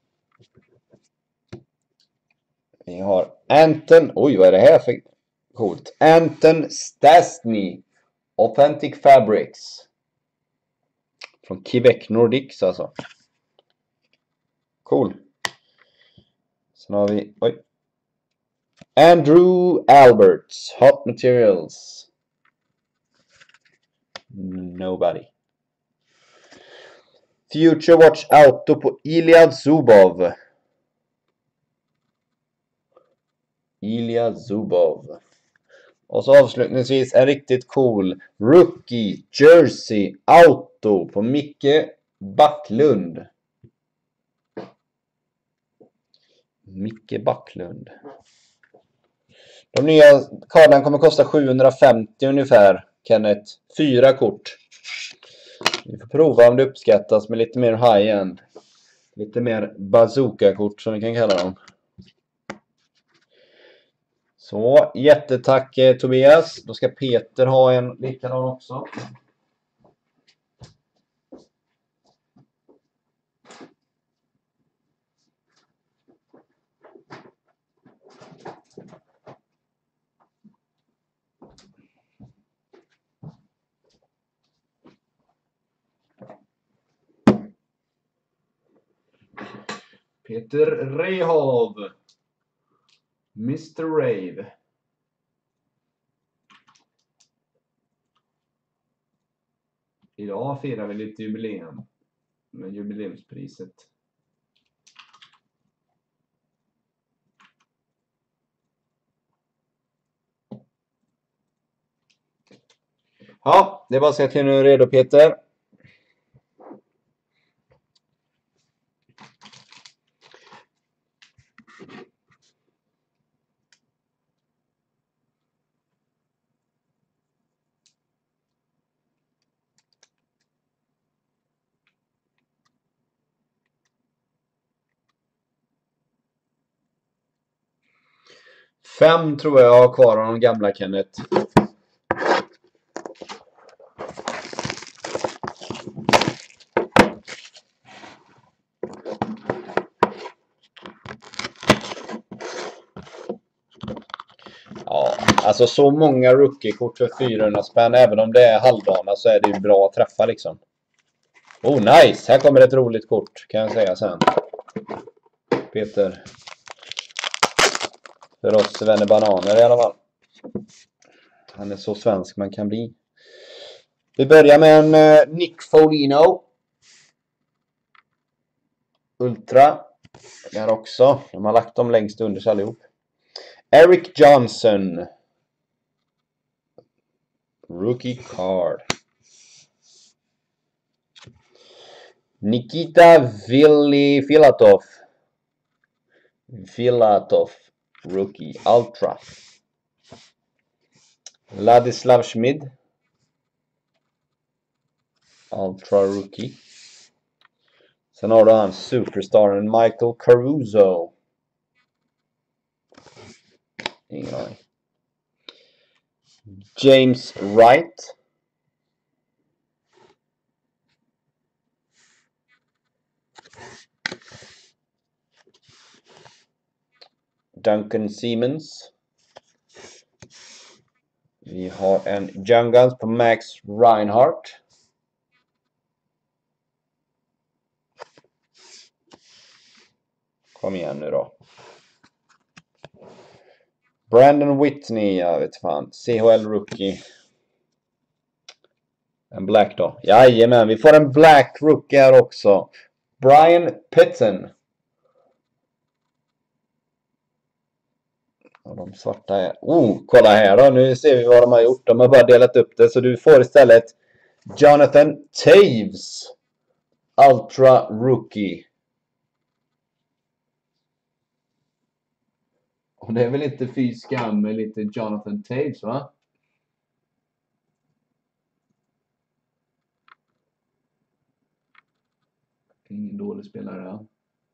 Vi har Anton. Oj, vad är det här för coolt? Anton Stastny. Authentic Fabrics. Från Quebec Nordics alltså. Cool. Sen har vi Andrew Alberts. Hot Materials. Nobody. Future Watch Auto på Ilya Zubov. Och så avslutningsvis en riktigt cool Rookie Jersey Auto på Micke Backlund. De nya kardan kommer kosta 750 ungefär, Kenneth. 4 kort. Vi får prova om det uppskattas med lite mer high-end. Lite mer bazooka-kort som vi kan kalla dem. Så, jättetack Tobias. Då ska Peter ha en likadan också. Peter Rehav. Mr. Rave. Idag firar vi lite jubileum. Med jubileumspriset. Ja, det är bara att säga till nu redo Peter. 5 tror jag har kvar av de gamla, Kenneth. Ja, alltså så många rookie-kort för 400 spänn. Även om det är halvdana så är det ju bra att träffa liksom. Oh, nice! Här kommer ett roligt kort, kan jag säga sen. Peter. För oss vänner bananer i alla fall. Han är så svensk man kan bli. Vi börjar med en Nick Foligno. Ultra. Där också. De har lagt dem längst under så allihop. Eric Johnson. Rookie card. Nikita Filatov. Rookie Ultra. Ladislav Schmid. Ultra Rookie. Sen har du han superstaren Michael Caruso. Ingen aning. James Wright. Duncan Siemens. Vi har en Young Guns på Max Reinhardt. Kom igen nu då. Brandon Whitney, jag vet fan. CHL Rookie. En black då. Jajamän, vi får en black rookie här också. Brian Pitten. Och de svarta är... Oh, kolla här då. Nu ser vi vad de har gjort. De har bara delat upp det. Så du får istället Jonathan Taves. Ultra Rookie. Och det är väl inte fy skam med lite Jonathan Taves, va? Ingen dålig spelare, ja.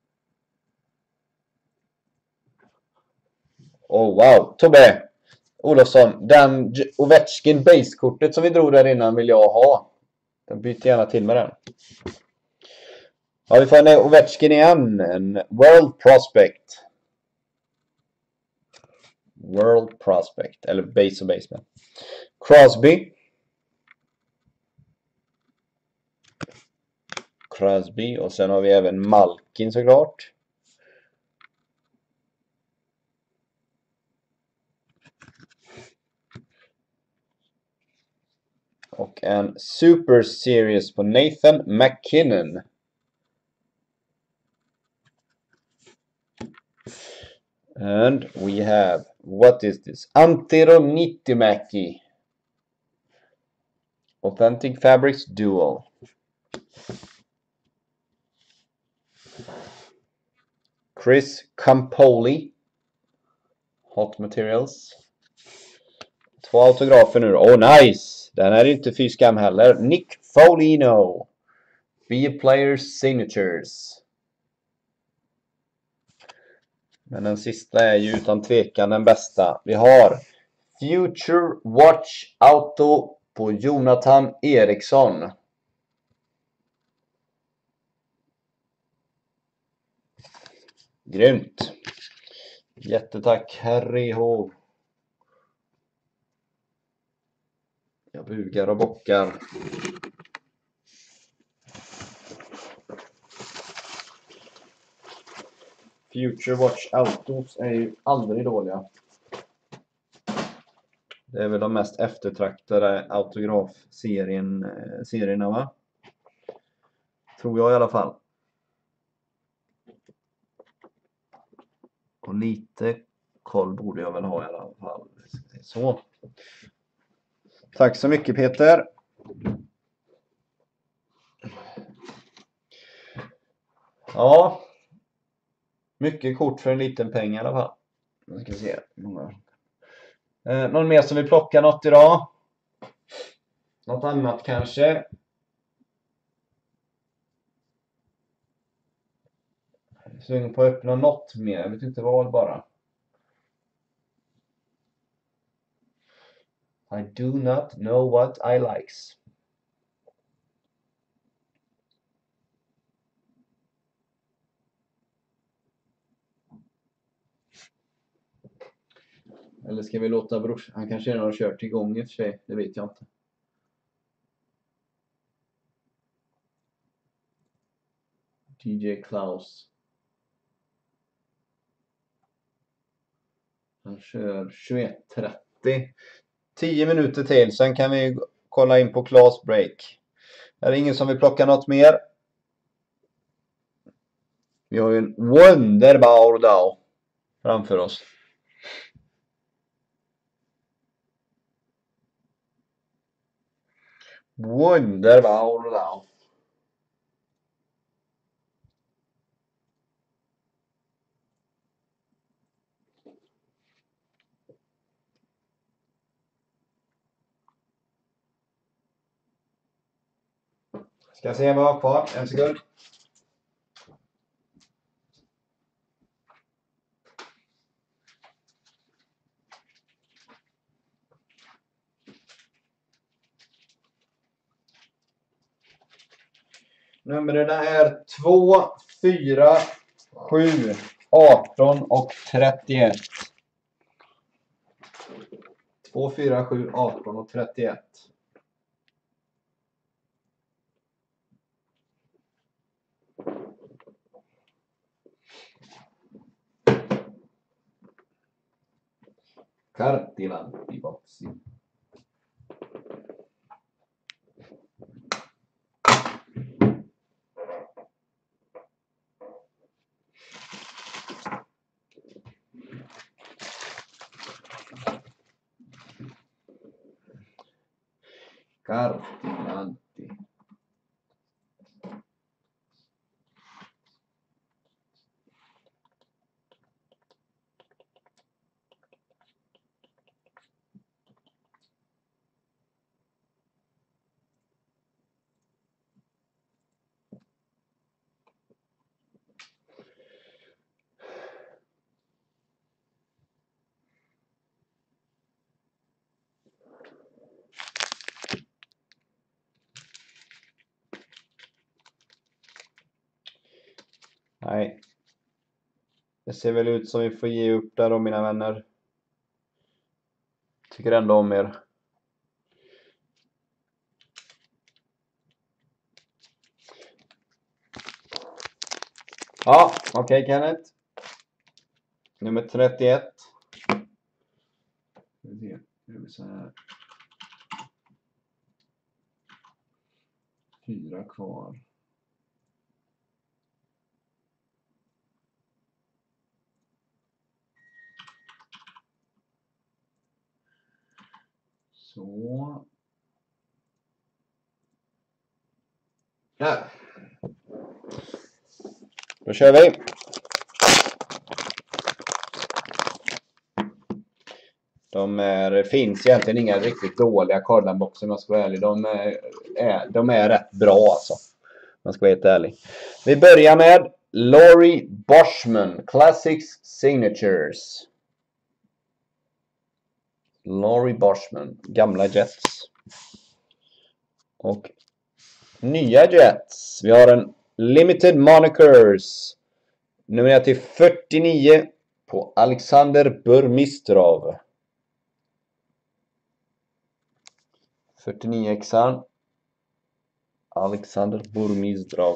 Oh wow, Tobbe Olofsson, den Ovechkin base-kortet som vi drog där innan vill jag ha. Den byter gärna till med den. Ja, vi får en Ovechkin igen, en World Prospect. World Prospect, eller base och baseman. Crosby. Och sen har vi även Malkin såklart. Och en Super Series på Nathan McKinnon. And we have, what is this? Antero Niittymäki. Authentic Fabrics Dual. Chris Campoli. Hot Materials. 2 autografer nu. Oh nice! Den är inte fy skam heller. Nick Foligno. Be a Players Signatures. Men den sista är ju utan tvekan den bästa. Vi har Future Watch Auto på Jonathan Eriksson. Grymt. Jättetack Harry H. Jag bugar och bockar. Future Watch Autos är ju aldrig dåliga. Det är väl de mest eftertraktade autografserierna, va? Tror jag i alla fall. Och lite koll borde jag väl ha i alla fall. Så. Tack så mycket Peter. Ja. Mycket kort för en liten peng i alla fall. Jag ska se. Någon mer som vill plocka något idag? Något annat kanske? Sväng på att öppna något mer. Jag vet inte vad bara. I do not know what I likes. Eller ska vi låta brors? Han kanske redan har kört igång i och för sig. Det vet jag inte. DJ Klaus. Han kör 21:30. 10 minuter till. Sen kan vi kolla in på Klaus break. Är det ingen som vill plocka något mer? Vi har ju en wonderbar dag framför oss. Wonderbar dag. Ska se vad jag har kvar. En sekund. Numren är 2, 4, 7, 18 och 31. 2, 4, 7, 18 och 31. Karttilantti boksi. Karttilantti. Nej. Det ser väl ut som vi får ge upp där då, mina vänner. Tycker ändå om er. Ja, okej, Kenneth. Nummer 31. Nu är så här. 4 kvar. Så. Där. Då kör vi. Det finns egentligen inga riktigt dåliga cardlandboxar om jag ska vara ärlig. De är rätt bra alltså. Om jag ska vara helt ärlig. Vi börjar med Laurie Boschman. Classics Signatures. Laurie Boschman. Gamla Jets. Och nya Jets. Vi har en Limited Monikers. Nummer till 49 på Alexander Burmistrov. 49xan. Alexander Burmistrov.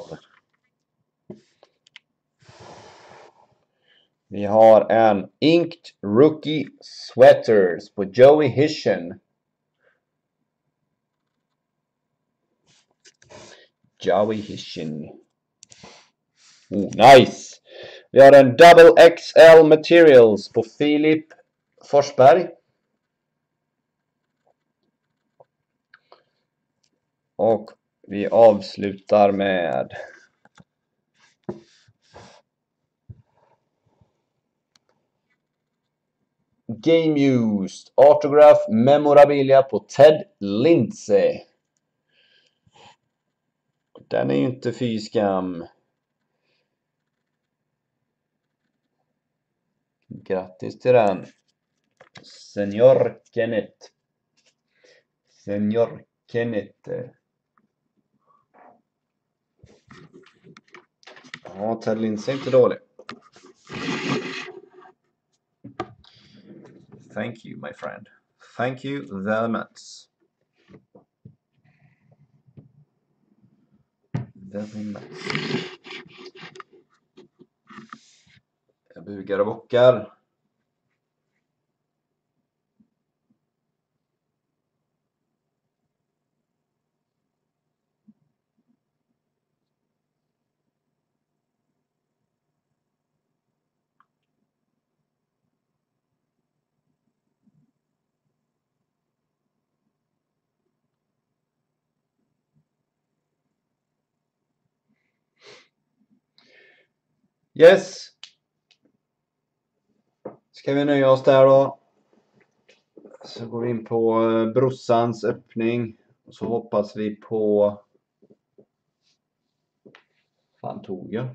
Vi har en Inked Rookie Sweaters på Joey Hishin. Joey Hishin. Oh, nice! Vi har en Double XL Materials på Filip Forsberg. Och vi avslutar med Game Used Autograph Memorabilia på Ted Lindsay. Den är ju inte fy skam. Grattis till den, Senior Kenneth. Senior Kenneth. Ja, Ted Lindsay är inte dålig. Thank you, my friend. Thank you very much. Very much. Jag bugar och bockar. Yes. Ska vi nöja oss där då? Så går vi in på brorsans öppning. Och så hoppas vi på... Fan tog jag?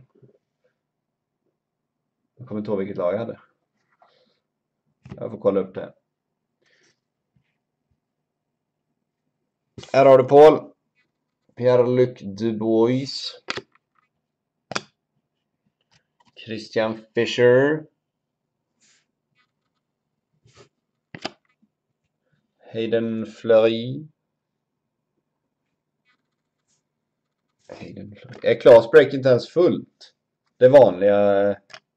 Jag kommer inte ihåg vilket lag jag hade. Jag får kolla upp det. Här har du Paul. Pierre-Luc Dubois. Christian Fischer. Hayden Fleury. Är Klas break inte ens fullt? Det vanliga...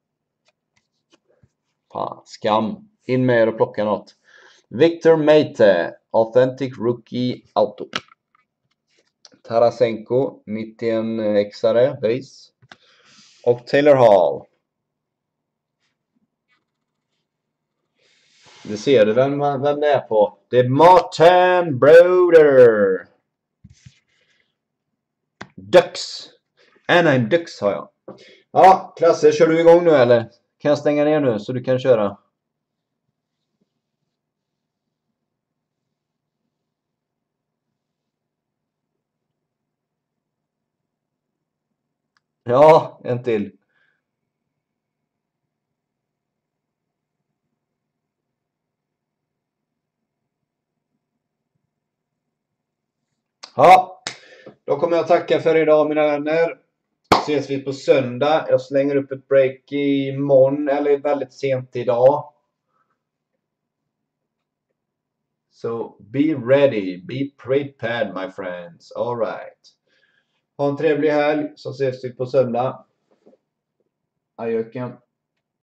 Fan, skam. In med och plocka något. Victor Meite. Authentic Rookie Auto. Tarasenko. 91-exare. Base. Och Taylor Hall. Det ser du vem det är på. Det är Martin Brodeur. Ducks. Anaheim Ducks har jag. Ja, Klasse, kör du igång nu eller? Kan jag stänga ner nu så du kan köra? Ja, en till. Ja, då kommer jag tacka för idag mina vänner. Ses vi på söndag. Jag slänger upp ett break imorgon eller väldigt sent idag. So be ready, be prepared my friends. All right. Ha en trevlig helg så ses vi på söndag. Adjöken.